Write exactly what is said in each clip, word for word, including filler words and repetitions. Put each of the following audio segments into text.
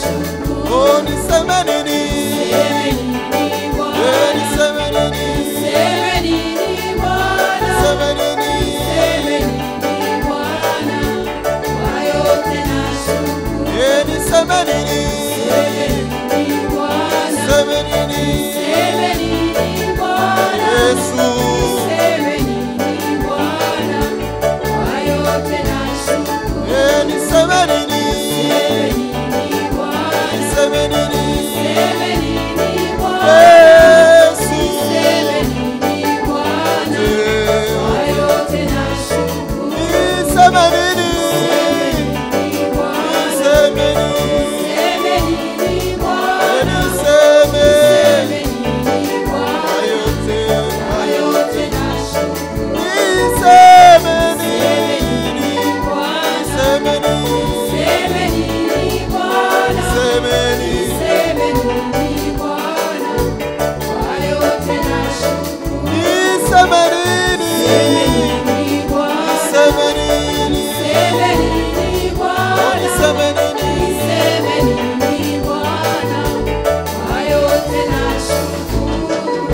nashukuru. Oh, niseme nini? Niseme nini Bwana? Eh, niseme nini? Niseme nini Bwana? Niseme nini? Niseme nini Bwana? Kwa yote nashukuru. Eh, niseme nini? Niseme nini Bwana? Niseme nini? Niseme nini Bwana? Yesu. Niseme nini Bwana? Kwa yote nashukuru. Eh, niseme nini? Niseme nini Bwana? Niseme nini? Niseme nini Bwana? Yesu. Niseme nini Bwana? Kwa yote nashukuru. Niseme nini? Niseme nini Bwana? Niseme nini? Niseme nini Bwana? Niseme. Niseme nini Bwana? Ayote, Kwa yote nashukuru. niseme Niseme nini? nini Bwana? Niseme nini? Niseme nini Bwana? Niseme nini? Niseme nini Bwana? Kwa yote nashukuru. Niseme nini? Niseme nini Bwana? Niseme nini? Niseme nini Bwana? Niseme nini? Niseme nini Bwana? Kwa yote nashukuru.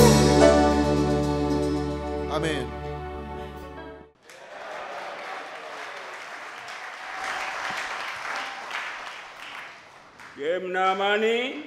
Amen. Je, mna amani?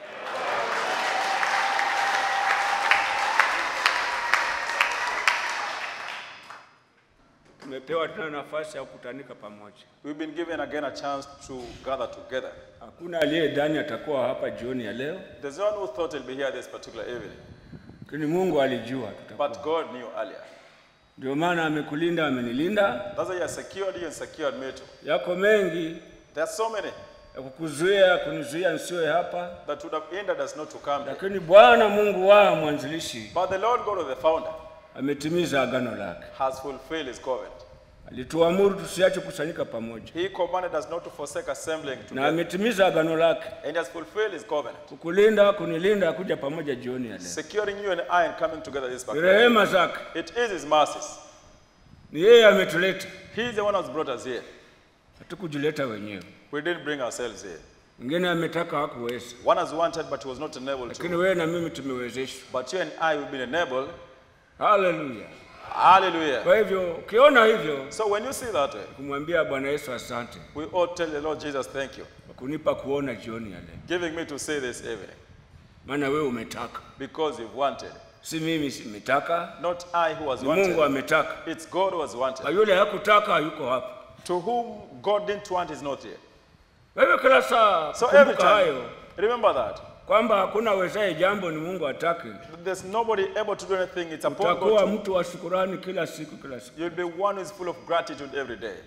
Tumepewa tena nafasi ya kukutanika pamoja. We've been given again a chance to gather together. Hakuna aliyedhani atakuwa hapa jioni ya leo, There's no one who thought he'll be here this particular evening, lakini Mungu alijua tutakuwa. but God knew earlier. Ndio maana amekulinda, amenilinda. That's why he has secured you and secured me too. Yako mengi There are so many ya kukuzuia, kunizuia nisiwe hapa, that would have hindered us not to come here. lakini Bwana Mungu wao mwanzilishi But the Lord God of the founder ametimiza agano lake. has fulfilled his covenant. Alituamuru tusiache kusanyika pamoja, He commanded us not to forsake assembling na together. ametimiza agano lake And he has fulfilled his covenant, kukulinda, kunilinda, kuja pamoja jioni ya leo. securing you and I and coming together this Ni particular rehema evening. zake, It is his mercies. ni yeye ametuleta, He is the one who has brought us here. hatukujileta wenyewe. We didn't bring ourselves here. Mwingine ametaka hakuweza, One has wanted, but he was not enabled lakini to. wewe na mimi tumewezeshwa. But you and I will be enabled. Haleluya! Hallelujah. Kwa hivyo ukiona hivyo, So when you see that way, kumwambia Bwana Yesu asante we ought to tell the Lord Jesus, thank you, kwa kunipa kuona jioni ya leo, giving me to say this evening, maana wewe umetaka, because you've wanted. si mimi simetaka, Not I who has ni Mungu wanted. ametaka. It's God who has Kwa wanted. yule hakutaka hayuko hapa. To whom God didn't want is not here. Wewe kila saa So every kumbuka time, hayo, remember that. kwamba hakuna wezaye jambo ni Mungu atake. There's nobody able to do anything. It's upon Utakuwa God. mtu wa shukrani kila siku kila siku. To, you'll be one who is full of gratitude every day.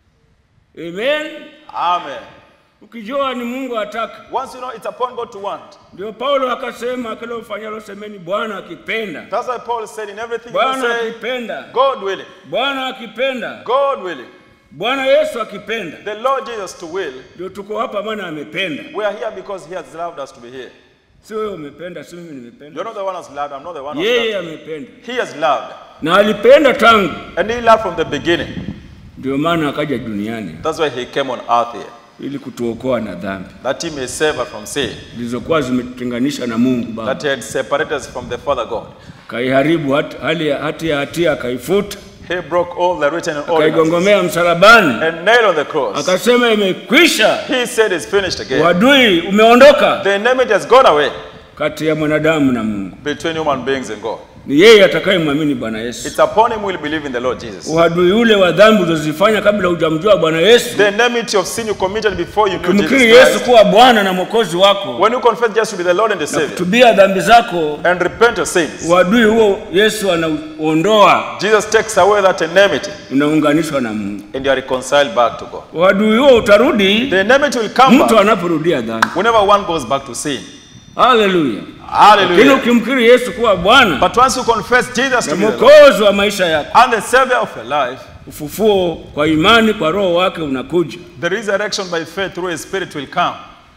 Amen. Amen. Ukijua ni Mungu atake. Once you know it's upon God to want. Ndio Paulo akasema kile ufanyalo semeni Bwana akipenda. That's why Paul said in everything you Bwana say, akipenda. God willing. Bwana akipenda. God willing. Bwana Yesu akipenda. The Lord Jesus to will. Ndio tuko hapa maana amependa. We are here because he has loved us to be here. Si wewe umependa, si mimi nimependa. You're not the one who's loved. I'm not the one who's Yeye loved. amependa. He has loved. Na alipenda tangu. And he loved from the beginning. Ndio maana akaja duniani That's why he came on earth here. ili kutuokoa na dhambi That he may save us from sin. zilizokuwa zimetutenganisha na Mungu Baba. That he had separated us from the Father God. Kaiharibu hati hali ya hati ya hatia akaifuta. He broke all the written ordinances Akaigongomea msalabani. and nailed on the cross. Akasema imekwisha. He said it's finished again. Uadui umeondoka The enmity has gone away kati ya mwanadamu na Mungu. between human beings and God. Ni yeye atakayemwamini Bwana Yesu. It's upon him we'll believe in the Lord Jesus. Uadui ule wa dhambi ulizofanya kabla hujamjua Bwana Yesu. The enmity of sin you committed before you knew Kumkiri Jesus Yesu Christ. kuwa Bwana na Mwokozi wako. When you confess Jesus to be the Lord and the Na Savior kutubia dhambi zako, and repent of sins, uadui huo Yesu anauondoa, Jesus takes away that enmity unaunganishwa na Mungu. and you are reconciled back to God. Uadui huo utarudi The enmity will come mtu back anaporudia dhambi. whenever one goes back to sin. Haleluya. Lakini Hallelujah. ukimkiri Yesu kuwa Bwana But once you confess Jesus na to be the Lord Mwokozi wa maisha yako, and the Savior of your life, ufufuo kwa imani kwa Roho wake unakuja. the resurrection by faith through His Spirit will come.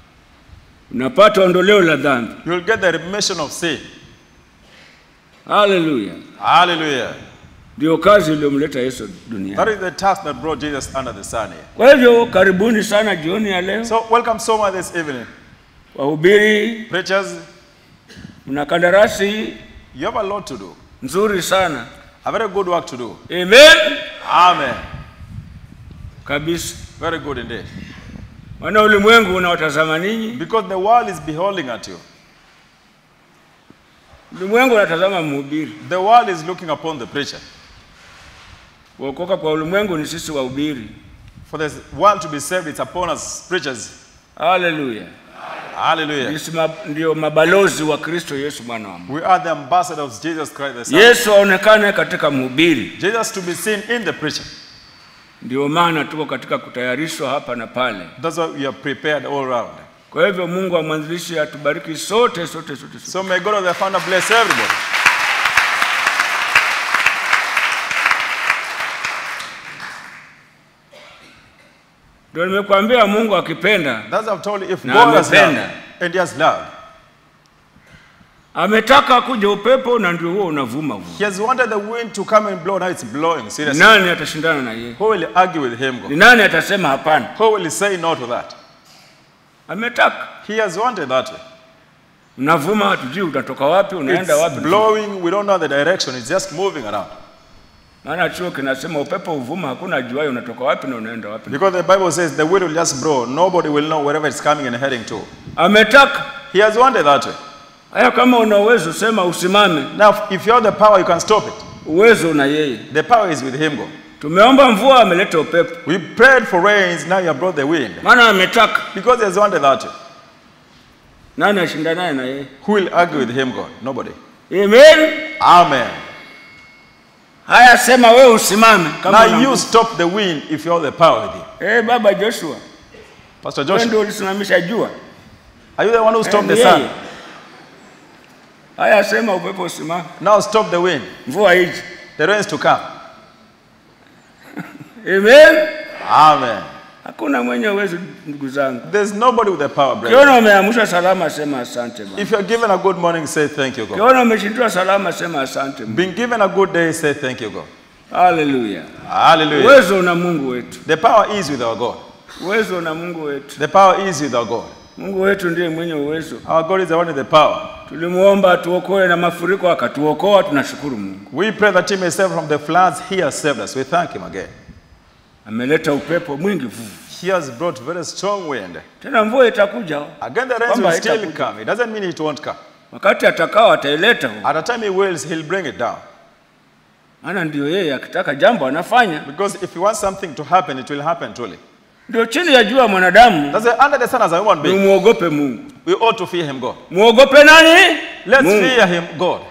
Unapata ondoleo la dhambi. You will get the remission of sin. Haleluya. Hallelujah. Ndio kazi iliyomleta Yesu duniani. That is the task that brought Jesus under the sun here. Kwa hivyo karibuni sana jioni ya leo. So welcome so much this evening. Wahubiri, Preachers, mna kandarasi you have a lot to do. nzuri sana. A very good work to do. Amen. Amen. Kabisa. Very good indeed. Wana ulimwengu unawatazama ninyi. Because the world is beholding at you. Ulimwengu unatazama mhubiri. The world is looking upon the preacher. Kuokoka kwa ulimwengu ni sisi wahubiri. For the world to be saved, it's upon us preachers. Hallelujah. Hallelujah. Sisi ndio mabalozi wa Kristo Yesu Bwana wa Mungu. We are the ambassadors of Jesus Christ the Son. Yesu aonekane katika mhubiri. Jesus to be seen in the preacher. Ndio maana tuko katika kutayarishwa hapa na pale. That's why we are prepared all round. Kwa hivyo Mungu wa mwanzilishi atubariki sote sote sote. So may God of the Founder bless everybody. Ndio nimekuambia Mungu akipenda. That's what I've told you, if Na God has amependa. loved and he has loved. Ametaka kuja upepo na ndio huo unavuma huo. He has wanted the wind to come and blow, now it's blowing. Seriously. Nani atashindana na yeye? Who will argue with him? Ni God? nani atasema hapana? Who will say no to that? Ametaka. He has wanted that way. Unavuma hatujui utatoka wapi, unaenda It's wapi. blowing, we don't know the direction, it's just moving around. Maana chuo kinasema upepo uvuma hakuna juai unatoka wapi na unaenda wapi. Because the Bible says the wind will just blow, nobody will know wherever it's coming and heading to. Ametaka. He has wanted that way. Haya kama una uwezo sema usimame. Now, if you have the power, you can stop it. Uwezo una yeye. The power is with him, God. Tumeomba mvua ameleta upepo. We prayed for rains, now you have brought the wind. Maana ametaka. Because he has wanted that way. Nani ashindanaye na yeye? Who will argue with him, God? Nobody. Amen. Amen. Haya sema wewe usimame kama Now you stop the wind if you have the power with you. Eh, baba Joshua. Pastor Wewe Joshua, ndio ulisimamisha jua. are you the one who stopped the Eh, sun? yeye. Haya sema upepo usimame. Now stop the wind. Mvua ije. The rains to come. Amen. Amen. Hakuna mwenye uwezo ndugu zangu. There's nobody with the power, brother. Kiona umeamsha salama sema asante baba. If you're given a good morning, say thank you, God. Kiona umeshindwa salama sema asante Mungu. Being given a good day, say thank you, God. Hallelujah. Hallelujah. Uwezo na Mungu wetu. The power is with our God. Uwezo na Mungu wetu. The power is with our God. Mungu wetu ndiye mwenye uwezo. Our God is the one with the power. Tulimuomba tuokoe na mafuriko akatuokoa, tunashukuru Mungu. We pray that he may save from the floods. He has saved us. We thank him again. Ameleta upepo mwingi vuvu. He has brought very strong wind. Tena mvua itakuja. Again, the rains Kwamba will still haitakuja. come. It doesn't mean it won't come. Wakati atakao ataileta huo. At the time he wills, he'll bring it down. Maana ndio yeye akitaka jambo anafanya. Because if he wants something to happen, it will happen truly. Ndio chini ya jua mwanadamu. That's why under the sun as a human being, Muogope Mungu. we ought to fear him, God. Muogope nani? Let's Mungu. fear him, God.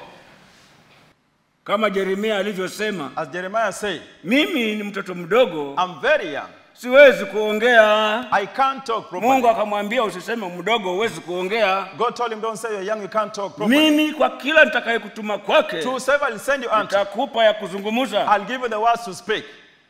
Kama Yeremia alivyosema, As Jeremiah said, mimi ni mtoto mdogo, I'm very young. siwezi kuongea. I can't talk properly. Mungu akamwambia usiseme mdogo huwezi kuongea. God told him, don't say you're young, you can't talk properly. Mimi kwa kila nitakayekutuma kwake, To whosoever I'll send you unto, nitakupa ya kuzungumza. I'll give you the words to speak.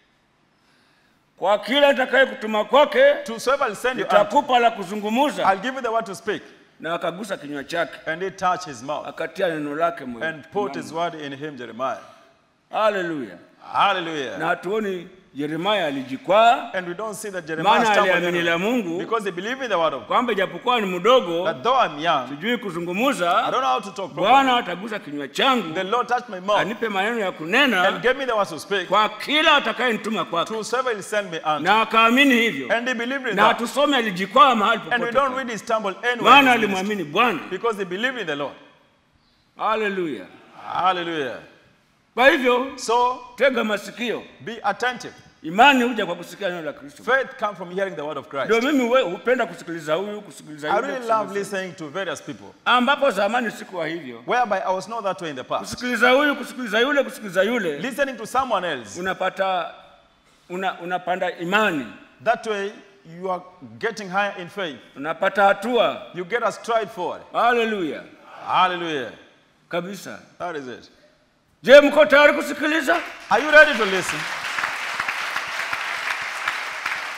Kwa kila nitakayekutuma kwake, To whosoever I'll send you unto, nitakupa la kuzungumza. I'll give you the word to speak. Na akagusa kinywa chake, And he touched his mouth akatia neno lake moyoni. and put his word in him, Jeremiah. Hallelujah. Hallelujah. Na hatuoni Yeremia alijikwaa, And we don't see that Jeremiah maana stumbled aliamini in la it Mungu because he believed in the word of God. kwamba japokuwa ni mdogo, That though I'm young, sijui I kuzungumza, don't know how to talk properly. Bwana atagusa kinywa changu, The Lord touched my mouth anipe maneno ya and kunena gave me the words to speak. kwa kila atakayenituma To kwake. whosoever will send me unto. Na akaamini hivyo. And he believed in Na that. tusome alijikwaa mahali And we popote. don't read he stumbled anywhere. Maana in his ministry. alimwamini Bwana. Because he believed in the Lord. Hallelujah. Hallelujah. Kwa hivyo So tega masikio. be attentive. Imani huja kwa kusikia neno la Kristo. Faith comes from hearing the word of Christ. Ndio mimi we- hupenda kusikiliza huyu, kusikiliza I yule. really kusikiliza love listening to various people. ambapo zamani sikuwa hivyo. Whereby I was not that way in the past. Kusikiliza huyu, kusikiliza yule, kusikiliza yule. Listening to someone else. Unapata una, unapanda imani. That way you are getting higher in faith. Unapata hatua. You get a stride forward. Hallelujah. Hallelujah. Kabisa. That is it. Je, mko tayari kusikiliza? Are you ready to listen?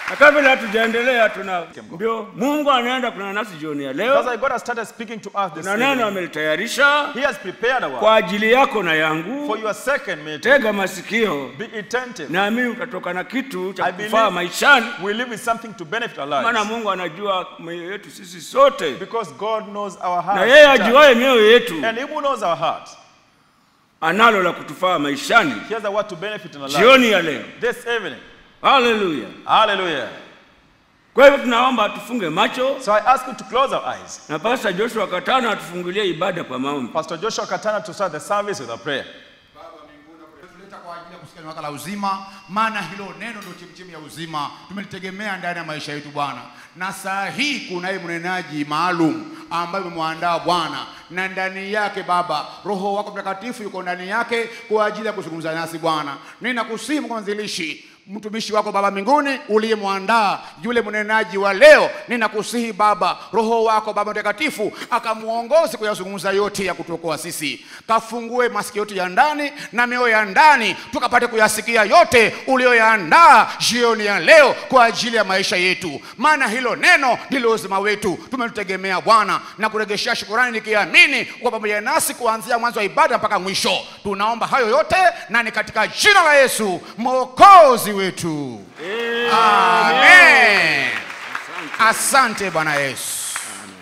Na kabla hatujaendelea tuna ndio Mungu anaenda kuna nasi jioni ya leo. That's why God has started speaking to us this Na neno amelitayarisha He has prepared a word kwa ajili yako na yangu. for your second meeting. Tega masikio. Be attentive. Na mimi utatoka na kitu cha I kufaa maishani. We live with something to benefit our lives. Maana Mungu anajua mioyo yetu sisi sote. Because God knows our heart. Na yeye ajuaye mioyo yetu. And He who knows our heart. Analo la kutufaa maishani. He has a word to benefit in our lives. Jioni ya leo. This evening. Hallelujah. Hallelujah. Kwa hivyo tunaomba tufunge macho. So I ask you to close our eyes. Na Pastor Joshua Katana atufungulie ibada kwa maombi. Pastor Joshua Katana to start the service with a prayer. Baba mbinguni, tuleta kwa ajili ya kusikia neno la uzima, maana hilo neno ndio chemchemi ya uzima. Tumelitegemea ndani ya maisha yetu Bwana. Na saa hii kunaye mnenaji maalum ambaye umemwandaa Bwana, na ndani yake Baba Roho wako Mtakatifu yuko ndani yake kwa ajili ya kuzungumza nasi Bwana. Ninakusihi kwa mwanzilishi mtumishi wako Baba mbinguni uliyemwandaa yule mnenaji wa leo, ninakusihi Baba Roho wako Baba Mtakatifu akamuongoze kuyazungumza yote ya kutuokoa sisi. Kafungue masikio yetu ya ndani na mioyo ya ndani tukapate kuyasikia yote uliyoyaandaa jioni ya leo kwa ajili ya maisha yetu, maana hilo neno ndilo uzima wetu. Tumelitegemea Bwana na kuregeshea shukrani nikiamini kwa pamoja nasi kuanzia mwanzo wa ibada mpaka mwisho. Tunaomba hayo yote na ni katika jina la Yesu Mwokozi wetu. Amen. Amen. Asante Bwana Yesu.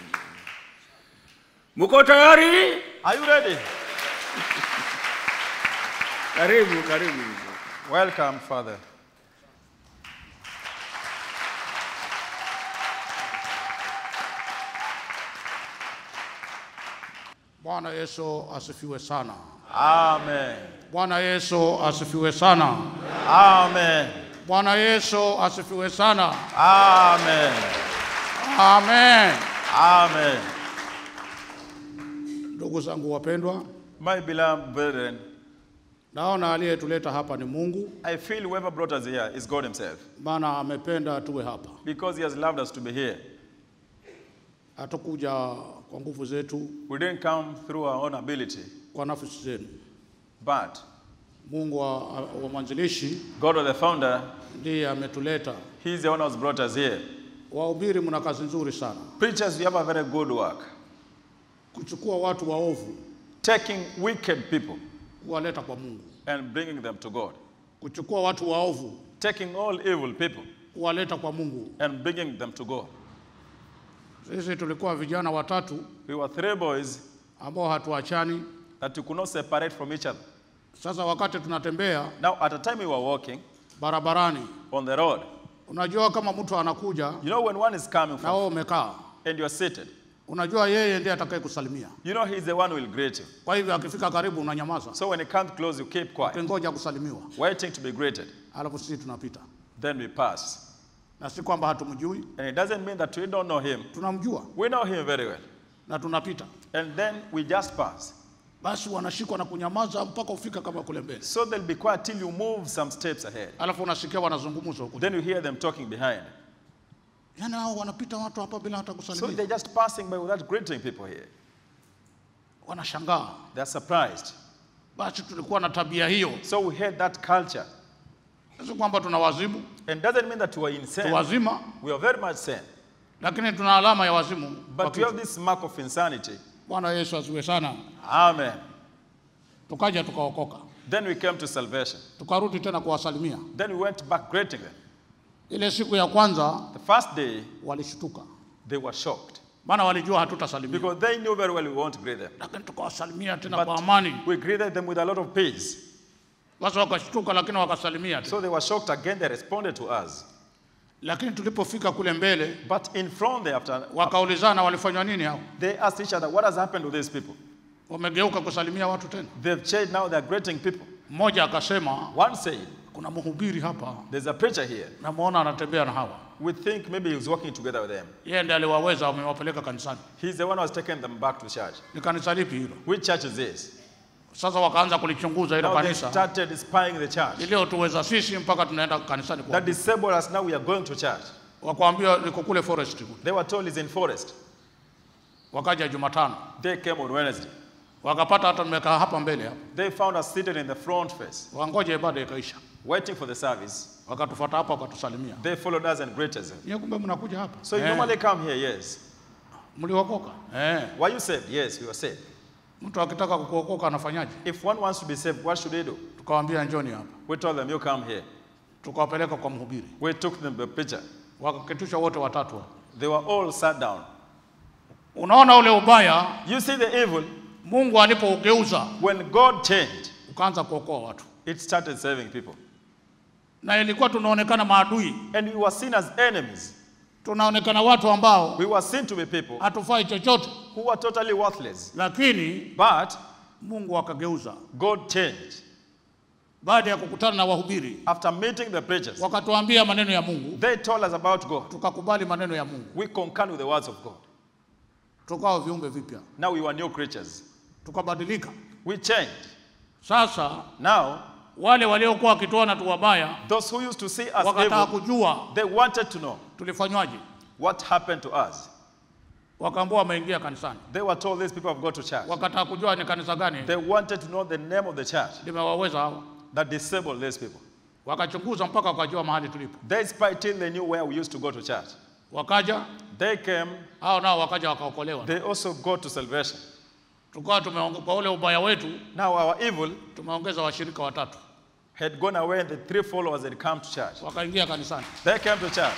Mko tayari? Are you ready? Karibu, karibu. Welcome, Father. Bwana Yesu asifiwe sana. Amen. Bwana Yesu asifiwe sana. Amen. Bwana Yesu asifiwe sana. Amen. Amen. Amen. Ndugu zangu wapendwa, My beloved brethren, naona aliyetuleta hapa ni Mungu, I feel whoever brought us here is God Himself. maana amependa tuwe hapa. Because He has loved us to be here. Hatakuja kwa nguvu zetu, We didn't come through our own ability, kwa nafsi zenu. but Mungu wa, wa mwanzilishi God was the founder. ndiye ametuleta. He's the one who's brought us here. Wahubiri mna kazi nzuri sana. Preachers, you have a very good work. Kuchukua watu waovu Taking wicked people kuwaleta kwa Mungu. and bringing them to God. Kuchukua watu waovu Taking all evil people kuwaleta kwa Mungu. and bringing them to God. Sisi tulikuwa vijana watatu We were three boys ambao hatuachani. that you could not separate from each other. Sasa wakati tunatembea Now, at a time we were walking barabarani, on the road, unajua kama mtu anakuja you know when one is coming na from wewe umekaa, and you are seated, unajua yeye ndiye atakaye kusalimia. you know he's the one who will greet you. Kwa hivyo akifika karibu unanyamaza, So when he comes close, you keep quiet, ukingoja kusalimiwa. waiting to be greeted. Alafu sisi tunapita. Then we pass. Na si kwamba hatumjui, And it doesn't mean that we don't know him. tunamjua We know him very well. na tunapita. And then we just pass. Basi wanashikwa na kunyamaza mpaka ufika kama kule mbele. So they'll be quiet till you move some steps ahead. Alafu unasikia wanazungumza huko. Then you hear them talking behind. Yaani hao wanapita watu hapa bila hata So kusalimia. they're just passing by without greeting people here. Wanashangaa. They're surprised. Basi tulikuwa na tabia hiyo. So we had that culture. Si kwamba tunawazimu, And doesn't mean that we are insane. tuwazima, We are very much sane. lakini tuna alama ya wazimu. But we have this mark of insanity. Bwana Yesu asiwe sana. Amen. Tukaja tukaokoka. Then we came to salvation. Tukarudi tena kuwasalimia. Then we went back greeting them. Ile siku ya kwanza The first day, walishtuka. they were shocked. Maana walijua hatutasalimia. Because they knew very well we won't greet them. Lakini tukawasalimia tena But kwa amani. we greeted them with a lot of peace. Basi wakashtuka lakini wakasalimia tena. So they were shocked again, they responded to us. Lakini tulipofika kule mbele, But in front there, after, wakaulizana walifanywa nini hao? they asked each other, what has happened to these people? Wamegeuka kusalimia watu tena. They've changed, now they're greeting people. Mmoja akasema, One said, kuna mhubiri hapa, there's a preacher here. namuona anatembea na hawa. We think maybe he was working together with them. Yeye ndiye aliwaweza, wamewapeleka kanisani. He's the one who has taken them back to church. Ni kanisa lipi hilo? Which church is this? Sasa wakaanza kulichunguza ile Now they kanisa. started spying the church. Ilio tuweza sisi mpaka tunaenda kanisani kwa. That disabled us, now we are going to church. Wakaambia liko kule forest kule. They were told he's in forest. Wakaja Jumatano. They came on Wednesday. Wakapata hata nimekaa hapa mbele hapa. They found us seated in the front face, Wangoje ibada ikaisha. waiting for the service. Wakatufuata hapa wakatusalimia. They followed us and greeted us. Ni kumbe mnakuja hapa. So you normally come here, yes. Mliokoka? Eh. Were you saved? Yes, we were saved. Mtu akitaka kuokoka anafanyaje? If one wants to be saved, what should they do? Tukawaambia njoni hapa. We told them, you come here. Tukawapeleka kwa mhubiri. We took them the picture. Wakaketusha wote watatu. They were all sat down. Unaona ule ubaya? You see the evil? Mungu alipougeuza, When God changed, ukaanza kuokoa watu. it started saving people. Na ilikuwa tunaonekana maadui. And we were seen as enemies. Tunaonekana watu ambao We were seen to be people hatufai chochote. who were totally worthless. Lakini But Mungu akageuza. God changed. Baada ya kukutana na wahubiri, After meeting the preachers, wakatuambia maneno ya Mungu. they told us about God. Tukakubali maneno ya Mungu. We concurred with the words of God. Tukawa viumbe vipya. Now we were new creatures. Tukabadilika. We changed. Sasa Now, wale waliokuwa wakituona tu wabaya, those who used to see us wakataka evil, kujua they wanted to know tulifanywaje. what happened to us. Wakaambiwa wameingia kanisani. They were told these people have gone to church. Wakataka kujua ni kanisa gani They wanted to know the name of the church limewaweza hao. that disabled these people. Wakachunguza mpaka wakajua mahali tulipo. They spied till they knew where we used to go to church. Wakaja, They came, hao nao wakaja wakaokolewa. they also got to salvation. Tukawa tumeongeza ule ubaya wetu, Now our evil tumeongeza washirika watatu. had gone away and the three followers had come to church. Wakaingia kanisani. They came to church.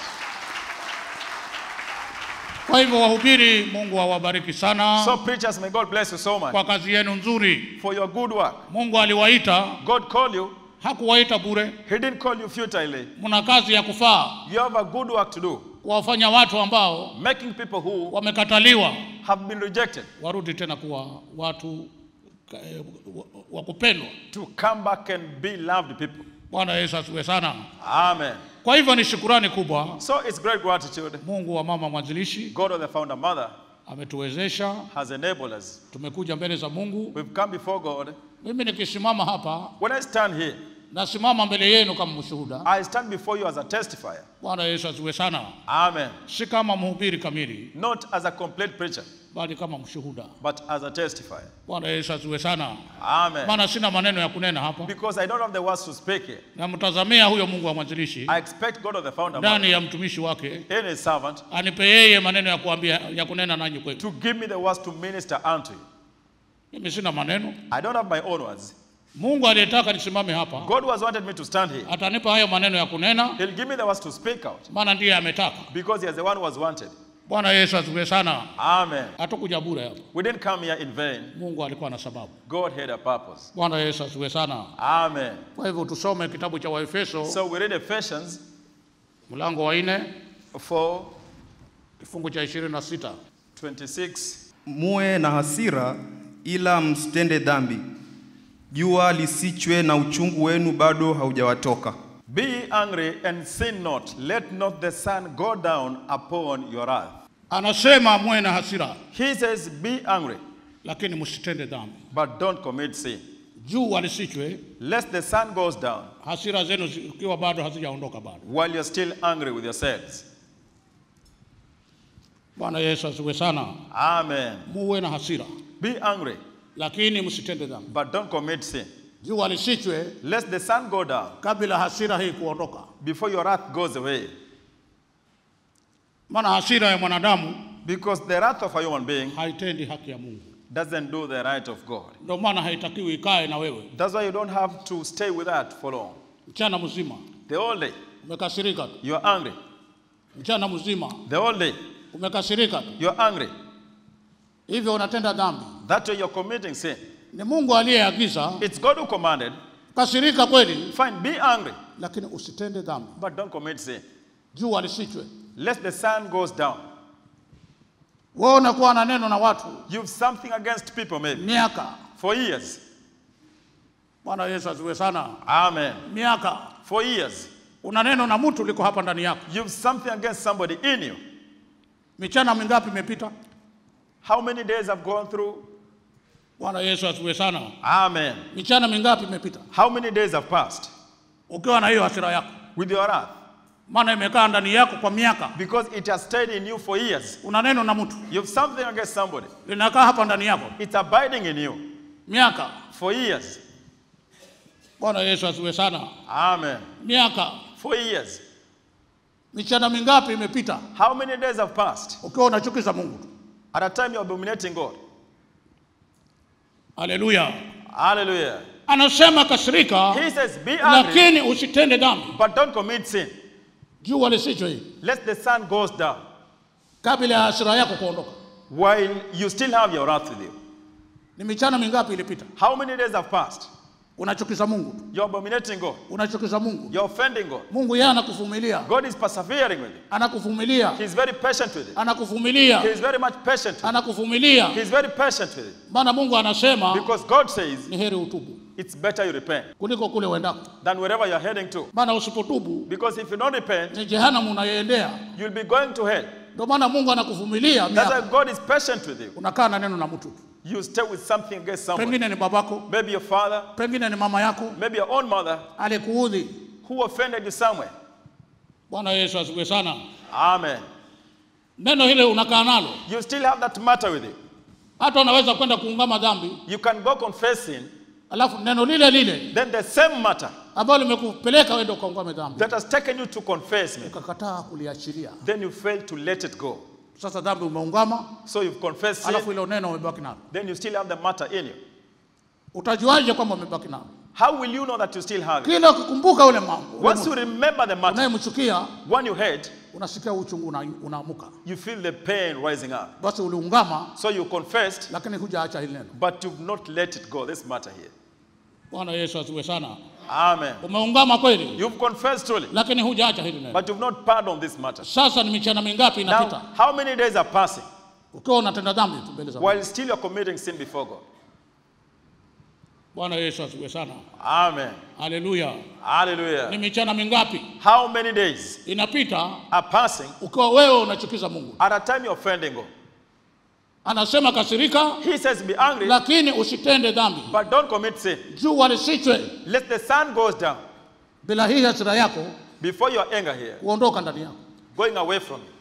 Kwa hivyo wahubiri, Mungu awabariki sana So preachers, may God bless you so much kwa kazi yenu nzuri. for your good work. Mungu aliwaita, God called you. hakuwaita bure. He didn't call you futilely. Mna kazi ya kufaa, You have a good work to do. kuwafanya watu ambao Making people who wamekataliwa have been rejected warudi tena kuwa watu eh, wa kupendwa. to come back and be loved people. Bwana Yesu asifiwe sana. Amen. Kwa hivyo ni shukrani kubwa. So it's great gratitude. Mungu wa mama mwanzilishi God of the founder mother ametuwezesha, has enabled us. tumekuja mbele za Mungu. We've come before God. Mimi nikisimama hapa, When I stand here, nasimama mbele yenu kama mshuhuda. I stand before you as a testifier. Bwana Yesu asifiwe sana. Amen. Si kama mhubiri kamili, Not as a complete preacher, bali kama mshuhuda. but as a testifier. Bwana Yesu asifiwe sana. Amen. Maana sina maneno ya kunena hapa. Because I don't have the words to speak here. Na mtazamia huyo Mungu wa mwanzilishi I expect God of the founder ndani mother, ya mtumishi wake in his servant, anipe yeye maneno ya kuambia ya kunena nanyi kwetu. to give me the words to minister unto you. Mimi sina maneno. I don't have my own words. Mungu aliyetaka nisimame hapa God was wanted me to stand here. atanipa hayo maneno ya kunena, He'll give me the words to speak out. maana ndiye ametaka. Because he is the one who was wanted. Bwana Yesu asifiwe sana. Amen. Hatukuja bure hapa. We didn't come here in vain. Mungu alikuwa na sababu. God had a purpose. Bwana Yesu asifiwe sana. Amen. Kwa hivyo tusome kitabu cha Waefeso So we read Ephesians mlango wa nne four kifungu cha ishirini na sita. twenty-six. Muwe na hasira ila msitende dhambi. Jua lisichwe na uchungu wenu bado haujawatoka. Be angry and sin not. Let not the sun go down upon your wrath. Anasema muwe na hasira, He says, be angry, lakini msitende dhambi. but don't commit sin. Jua lisichwe, Lest the sun goes down hasira zenu zikiwa bado hazijaondoka bado. while you're still angry with yourselves. Bwana Yesu asifiwe sana. Amen. Muwe na hasira, Be angry, lakini msitende dhambi. but don't commit sin. Jua lisichwe Lest the sun go down kabla hasira hii kuondoka. before your wrath goes away. Maana hasira ya mwanadamu Because the wrath of a human being haitendi haki ya Mungu. doesn't do the right of God. Ndio maana haitakiwi ikae na wewe That's why you don't have to stay with that for long. mchana mzima. The whole day, Umekasirika tu. you're angry. Mchana mzima The whole day, umekasirika tu. you're angry. Hivyo unatenda dhambi. That way you're committing sin. Ni Mungu aliyeagiza, It's God who commanded, kasirika kweli, fine, be angry, lakini usitende dhambi. but don't commit sin. Jua lisichwe. Lest the sun goes down. Wewe unakuwa na neno na watu You've something against people maybe miaka. for years. Bwana Yesu asifiwe sana. Amen. Miaka. For years. Una neno na mtu liko hapa ndani yako. You've something against somebody in you. Michana mingapi imepita? How many days have gone through? Bwana Yesu asifiwe sana. Amen. Michana mingapi imepita? How many days have passed Ukiwa na hiyo hasira yako. with your wrath? Maana imekaa ndani yako kwa miaka. Because it has stayed in you for years. Una neno na mtu. You've something against somebody. Linakaa hapa ndani yako. It's abiding in you. Miaka. For years. Bwana Yesu asiwe sana. Amen. Miaka. For years. Michana mingapi imepita? How many days have passed? Ukiwa unachukiza Mungu. At a time you're abominating God. Hallelujah. Hallelujah. Anasema kasirika. He says, be angry, lakini usitende dhambi. but don't commit sin. Jua lisichwe hii. Let the sun goes down. Kabla ya hasira yako kuondoka. While you still have your wrath with you. Ni michana mingapi ilipita? How many days have passed? Unachukiza Mungu. You're abominating God. Unachukiza Mungu. You're offending God. Mungu yeye anakuvumilia. God is persevering with you. Anakuvumilia. He's very patient with you. Anakuvumilia. He is very much patient with you. Anakuvumilia. He's very patient with you. Maana Mungu anasema Because God says ni heri utubu. it's better you repent Kuliko kule uendako. than wherever you're heading to. Maana usipotubu Because if you don't repent, ni jehanamu unayoendea. you'll be going to hell. Ndio maana Mungu anakuvumilia. That's why God is patient with you. Unakaa na neno na mtu. You stay with something against someone. Pengine ni babako. Maybe your father. Pengine ni mama yako. Maybe your own mother. Alikuudhi. Who offended you somewhere. Bwana Yesu asifiwe sana. Amen. Neno hile unakaa nalo. You still have that matter with you. Hata unaweza kwenda kuungama dhambi. You can go confessing. Alafu neno lile lile. Then the same matter. Ambalo limekupeleka wewe ukaungame dhambi. That has taken you to confess me. Ukakataa kuliachilia. Then you fail to let it go. Sasa dhambi umeungama. So you've confessed sin. Alafu ile neno umebaki nalo. Then you still have the matter in you. Utajuaje kwamba umebaki nalo? How will you know that you still have it? Kila ukikumbuka ule mambo. Once you remember the matter. Unayemchukia. When you hate. Unasikia uchungu unaamuka. You feel the pain rising up. Basi uliungama. So you confessed. Lakini hujaacha ile neno. But you've not let it go. This matter here. Bwana Yesu asiwe sana. Amen. Umeungama kweli? You've confessed truly. Lakini hujaacha hili neno. But you've not pardoned this matter. Sasa ni michana mingapi inapita? Now, how many days are passing? Ukiwa unatenda dhambi tu mbele za Mungu. While still you're committing sin before God. Bwana Yesu asiwe sana. Amen. Hallelujah. Hallelujah. Ni michana mingapi? How many days inapita are passing? Ukiwa wewe unachukiza Mungu. At a time you're offending God. Anasema kasirika. He says be angry. Lakini usitende dhambi. But don't commit sin. Jua lisichwe. Let the sun goes down. Bila hii hasira yako. Before your anger here. Uondoka ndani yako. Going away from you.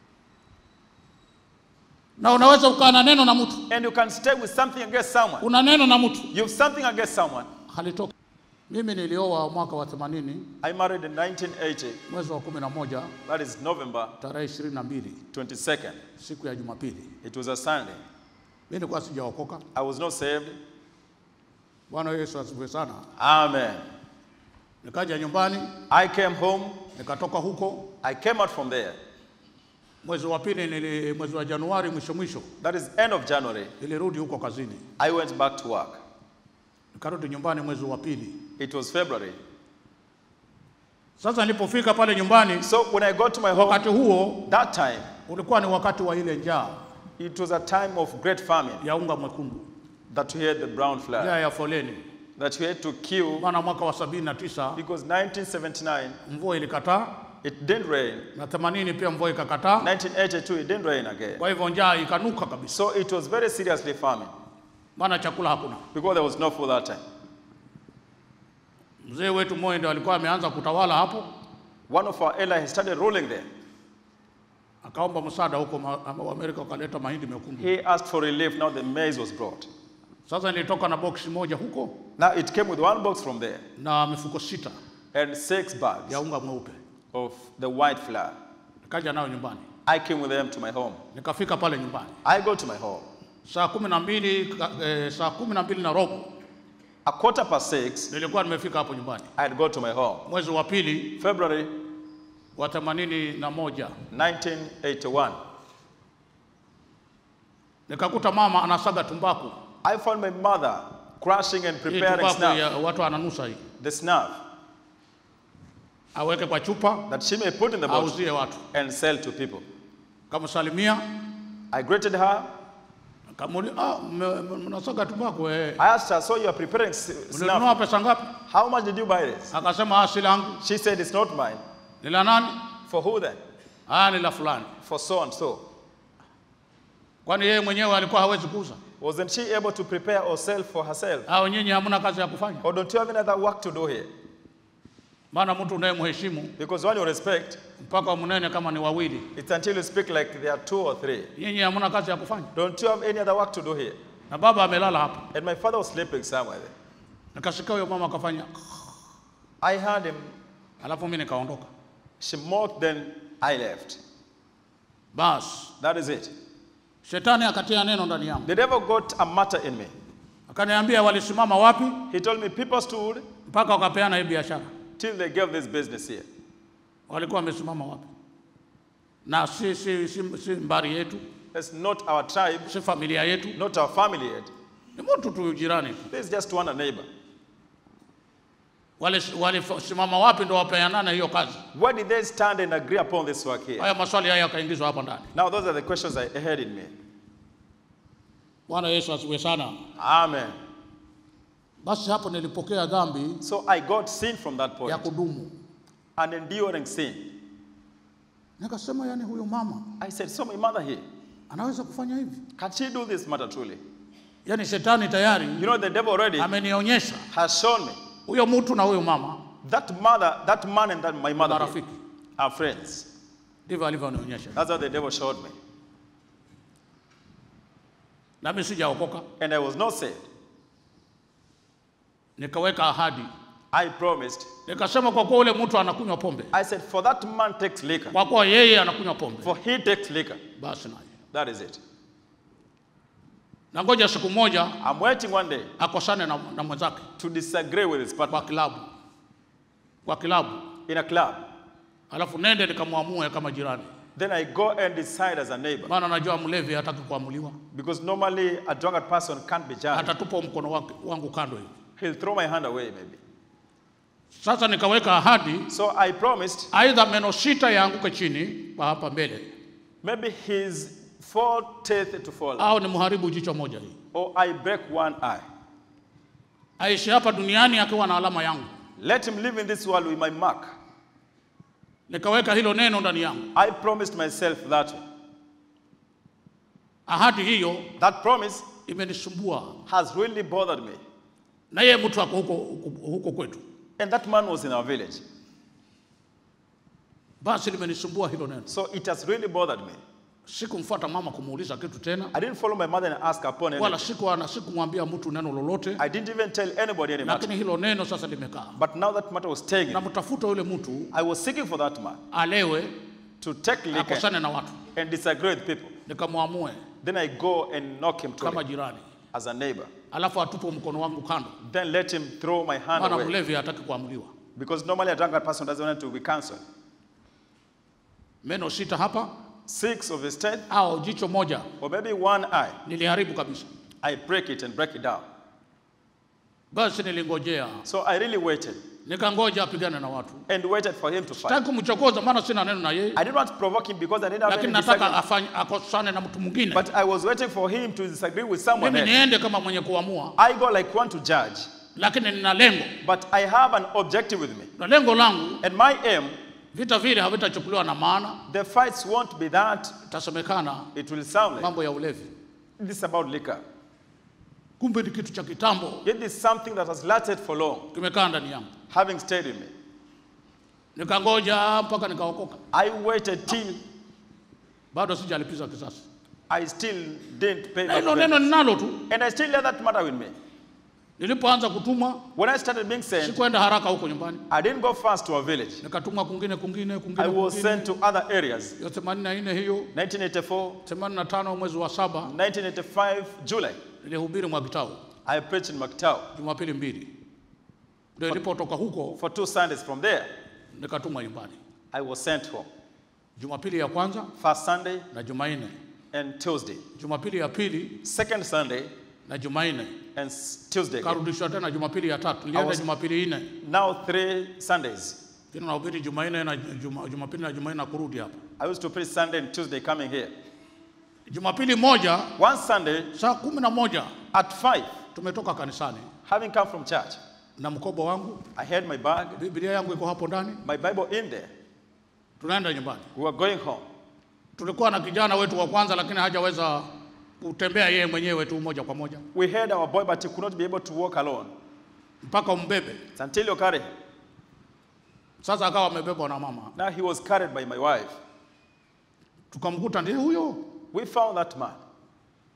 Na unaweza ukaa na neno na mtu. And you can stay with something against someone. Una neno na mtu. You have something against someone. Halitoki. Mimi nilioa mwaka wa themanini. I married in nineteen eighty. Mwezi wa kumi na moja. That is November. Tarehe ishirini na mbili. twenty-second. Siku ya Jumapili. It was a Sunday. Mimi nilikuwa sijaokoka. I was not saved. Bwana Yesu asifiwe sana. Amen. Nikaja nyumbani. I came home. Nikatoka huko. I came out from there. Mwezi wa pili nili mwezi wa Januari mwisho mwisho. That is end of January. Nilirudi huko kazini. I went back to work. Nikarudi nyumbani mwezi wa pili. It was February. Sasa nilipofika pale nyumbani, so when I got to my home, wakati huo that time ulikuwa ni wakati wa ile njaa. It was a time of great famine. Ya unga mwekundu. That we had the brown flour. Ya ya foleni. That we had to kill. Maana mwaka wa sabini na tisa. Because nineteen seventy-nine. Mvua ilikataa. It didn't rain. Na themanini pia mvua ikakataa. nineteen eighty-two it didn't rain again. Kwa hivyo njaa ikanuka kabisa. So it was very seriously famine. Maana chakula hakuna. Because there was no food that time. Mzee wetu mmoja ndio alikuwa ameanza kutawala hapo. One of our elders started ruling there. Akaomba msaada huko Amerika, wakaleta mahindi mekundu. He asked for relief. Now the maize was brought. Sasa nilitoka na box moja huko. Now it came with one box from there. Na mifuko sita. And six bags. Ya unga mweupe. Of the white flour. Nikaja nao nyumbani. I came with them to my home. Nikafika pale nyumbani. I go to my home. Saa kumi na mbili eh, saa kumi na mbili na robo. A quarter past six. Nilikuwa nimefika hapo nyumbani. I'd go to my home. Mwezi wa pili. February. Wa themanini na moja. nineteen eighty-one. Nikakuta mama anasaga tumbaku. I found my mother crushing and preparing snuff. Ya watu ananusa hii. The snuff. Aweke kwa chupa. That she may put in the bottle. Auzie watu. And sell to people. Kamsalimia. I greeted her. Kamuli, ah, mnasaga tumbaku eh. I asked her, so you are preparing snuff. Unanunua pesa ngapi? How much did you buy this? Akasema ah, si langu. She said it's not mine. Ni la nani? For who then? Ah, ni la fulani. For so and so. Kwani yeye mwenyewe alikuwa hawezi kuuza? Wasn't she able to prepare or sell for herself? Ah, nyinyi hamna kazi ya kufanya? Or don't you have any other work to do here? Maana mtu unayemheshimu. Because when you respect, mpaka mnene kama ni wawili. It's until you speak like there are two or three. Nyinyi hamna kazi ya kufanya? Don't you have any other work to do here? Na baba amelala hapa. And my father was sleeping somewhere there. Nikasikia huyo mama akafanya. I heard him. Alafu mimi nikaondoka. She mocked, then I left. Bas. That is it. Shetani akatia neno ndani yangu. The devil got a matter in me. Akaniambia walisimama wapi? He told me people stood Mpaka wakapeana hii biashara. till they gave this business here. Walikuwa wamesimama wapi? Na si si si, si mbari yetu, It's not our tribe, si familia yetu, not our family yet. ni mtu tu jirani. This is just one neighbor. Wale walisimama wapi ndo wapeanana hiyo kazi? Why did they stand and agree upon this work here? Haya maswali haya yakaingizwa hapa ndani. Now those are the questions I had in me. Bwana Yesu asifiwe sana. Amen. Basi hapo nilipokea dhambi So I got sin from that ya point. kudumu. An enduring sin. Nikasema yani huyo mama I said, so my mother here, anaweza kufanya hivi? can she do this matter truly? Yani shetani tayari You know, the devil already amenionyesha has shown me huyo mtu na huyo mama that mother, that man and that my mother here marafiki. are friends. Ndivyo alivyonionyesha. That's what the devil showed me. Na mimi sijaokoka. And I was not saved. Nikaweka ahadi. I promised. Nikasema kwa kuwa ule mtu anakunywa pombe, I said, for that man takes liquor. kwa kuwa yeye anakunywa pombe, For he takes liquor. basi naye. That is it. Na ngoja siku moja I'm waiting one day akosane na, na mwenzake to disagree with his partner kwa kilabu. Kwa kilabu. in a club. Alafu nende nikamwamue kama jirani. Then I go and decide as a neighbor. Maana najua mlevi hataki kuamuliwa. Because normally a drunkard person can't be judged. Atatupa mkono wake- wangu kando hivi. He'll throw my hand away maybe. Sasa nikaweka ahadi, So I promised aidha meno sita yaanguke chini pa hapa mbele, maybe his four teeth to fall au ni mharibu jicho moja hii. or I break one eye. Aishi hapa duniani akiwa na alama yangu. Let him live in this world with my mark. Nikaweka hilo neno ndani yangu. I promised myself that. Ahadi hiyo That promise imenisumbua. has really bothered me. Na yeye mtu wako huko, huko, huko kwetu. And that man was in our village. Basi limenisumbua hilo neno. So it has really bothered me. Sikumfuata mama kumuuliza kitu tena. I didn't follow my mother and ask upon Wala anything. siku ana sikumwambia mtu neno lolote. I didn't even tell anybody any matter. Lakini hilo neno sasa limekaa. But now that matter was taken, Na mtafuta yule mtu I was seeking for that man alewe to take liquor akosane na watu. and disagree with people. Nikamwamue Then I go and knock him to kama him jirani. as a neighbor. Alafu atupe mkono wangu kando. Then let him throw my hand Maana away. mlevi hataki kuamuliwa. Because normally a drunkard person doesn't want to be cancelled. Meno sita hapa Six of his teeth, au jicho moja or maybe one eye, niliharibu kabisa. I break it and break it down. Basi nilingojea. So I really waited Nikangoja apigane na watu. and waited for him to fight. Sitaki kumchokoza maana sina neno na yeye. I didn't want to provoke him because I didn't have Lakini any nataka disagreement. afanye akosane na mtu mwingine. But I was waiting for him to disagree with someone Mimi else. niende kama mwenye kuamua. I go like one to judge, Lakini nina lengo. but I have an objective with me. Na lengo langu And my aim, vita vile havitachukuliwa na maana. the fights won't be that. Itasemekana It will sound like mambo ya ulevi. this is about liquor. Kumbe ni kitu cha kitambo Yet this is something that has lasted for long, kimekaa ndani yangu. having stayed in me. Nikangoja mpaka nikaokoka. I waited till Bado sijalipiza kisasi. I still didn't pay Na back hilo rent. neno ninalo tu. And I still let that matter with me. Nilipoanza kutumwa, When I started being sent, sikwenda haraka huko nyumbani. I didn't go fast to a village. Nikatumwa kwingine kwingine I kwingine. was kwingine. sent to other areas. Ya themanini na nne hiyo, nineteen eighty-four, themanini na tano mwezi wa saba, nineteen eighty-five, July, nilihubiri Mwakitao I preached in Mactau. Jumapili mbili. Ndio nilipotoka huko For two Sundays from there, nikatumwa nyumbani. I was sent home. Jumapili ya kwanza First Sunday na Jumanne. and Tuesday. Jumapili ya pili Second Sunday na Jumanne. and s- Tuesday. again. Karudishwa tena Jumapili ya tatu. I Nilienda was- Jumapili nne. Now three Sundays. Tena nahubiri Jumanne na Juma, Jumapili na Jumanne na kurudi hapa. I used to preach Sunday and Tuesday coming here. Jumapili moja One Sunday saa kumi na moja at five, tumetoka kanisani having come from church, na mkoba wangu, I had my bag, Biblia yangu iko hapo ndani, my Bible in there. tunaenda nyumbani. We were going home. Tulikuwa na kijana wetu wa kwanza lakini hajaweza kutembea yeye mwenyewe tu moja kwa moja. We had our boy, but he could not be able to walk alone. Mpaka umbebe. It's until you carry him. Sasa akawa amebebwa na mama. Now he was carried by my wife. Tukamkuta ndiye huyo. We found that man.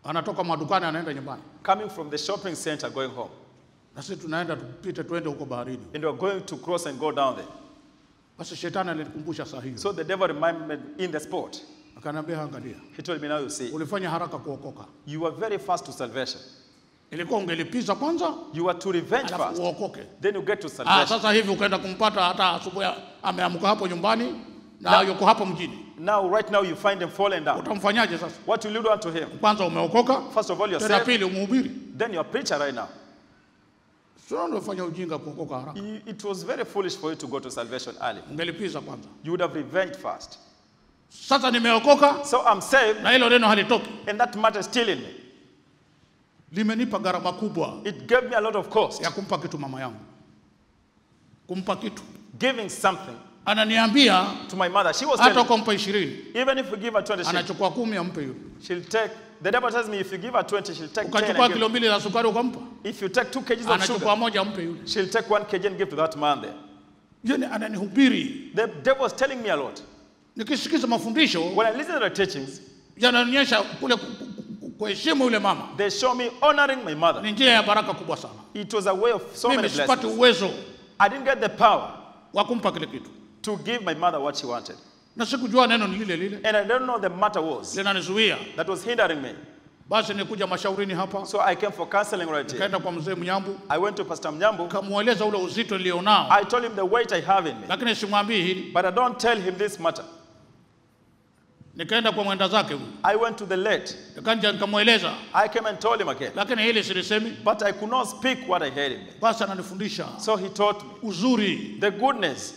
Anatoka madukani anaenda nyumbani. Coming from the shopping center, going home. Na sisi tunaenda tupite twende huko baharini. And we're going to cross and go down there. Basi shetani alinikumbusha saa hiyo. So the devil reminded me in the sport. Akaniambia angalia. He told me, now you see. Ulifanya haraka kuokoka. You were very fast to salvation. Ilikuwa ungelipiza kwanza. You were to revenge first. Uokoke. Then you get to salvation. Ah, sasa hivi ukaenda kumpata hata asubuhi ameamka hapo nyumbani na yuko hapo mjini. Now right now you find him falling down. Utamfanyaje sasa? What will you do unto him? Kwanza umeokoka. First of all you're saved. saved. Pili umhubiri. Then you're a preacher right now. Sio ndio fanya ujinga kuokoka haraka. It was very foolish for you to go to salvation early. Ungelipiza kwanza. You would have revenged first. Sasa nimeokoka. So I'm saved. Na hilo neno halitoki. And that matter is still in me. Limenipa gharama kubwa. It gave me a lot of cost. Ya kumpa kitu mama yangu. Kumpa kitu. Giving something. Ananiambia to my mother. She was hata telling kumpa ishirini. Even if we give her twenty, anachukua kumi ampe yule. She'll take. The devil tells me if you give her twenty, she'll take ten. Ukachukua kilo mbili za sukari ukampa. If you take two kgs of sugar, moja ampe yule. She'll take one kg and give to that man there. Yeye ananihubiri. The devil was telling me a lot. Nikisikiza mafundisho, when I listen to the teachings, yananionyesha kule kuheshimu yule mama. They show me honoring my mother. Ni njia ya baraka kubwa sana. It was a way of so many blessings. Mimi sipati uwezo. I didn't get the power wa kumpa kile kitu. To give my mother what she wanted. Na sikujua neno ni lile lile. And I don't know the matter was. Linanizuia. That was hindering me. Basi nikuja mashaurini hapa. So I came for counseling right here. Nikaenda kwa Mzee Mnyambu. I went to Pastor Mnyambu. Kamueleza ule uzito nilionao. I told him the weight I have in me. Lakini simwambii hili. But I don't tell him this matter. Nikaenda kwa mwenda zake huyu. I went to the late. Nikaja nikamueleza. I came and told him again. Lakini hili silisemi. But I could not speak what I heard in me. Basi ananifundisha. So he taught me. Uzuri. The goodness.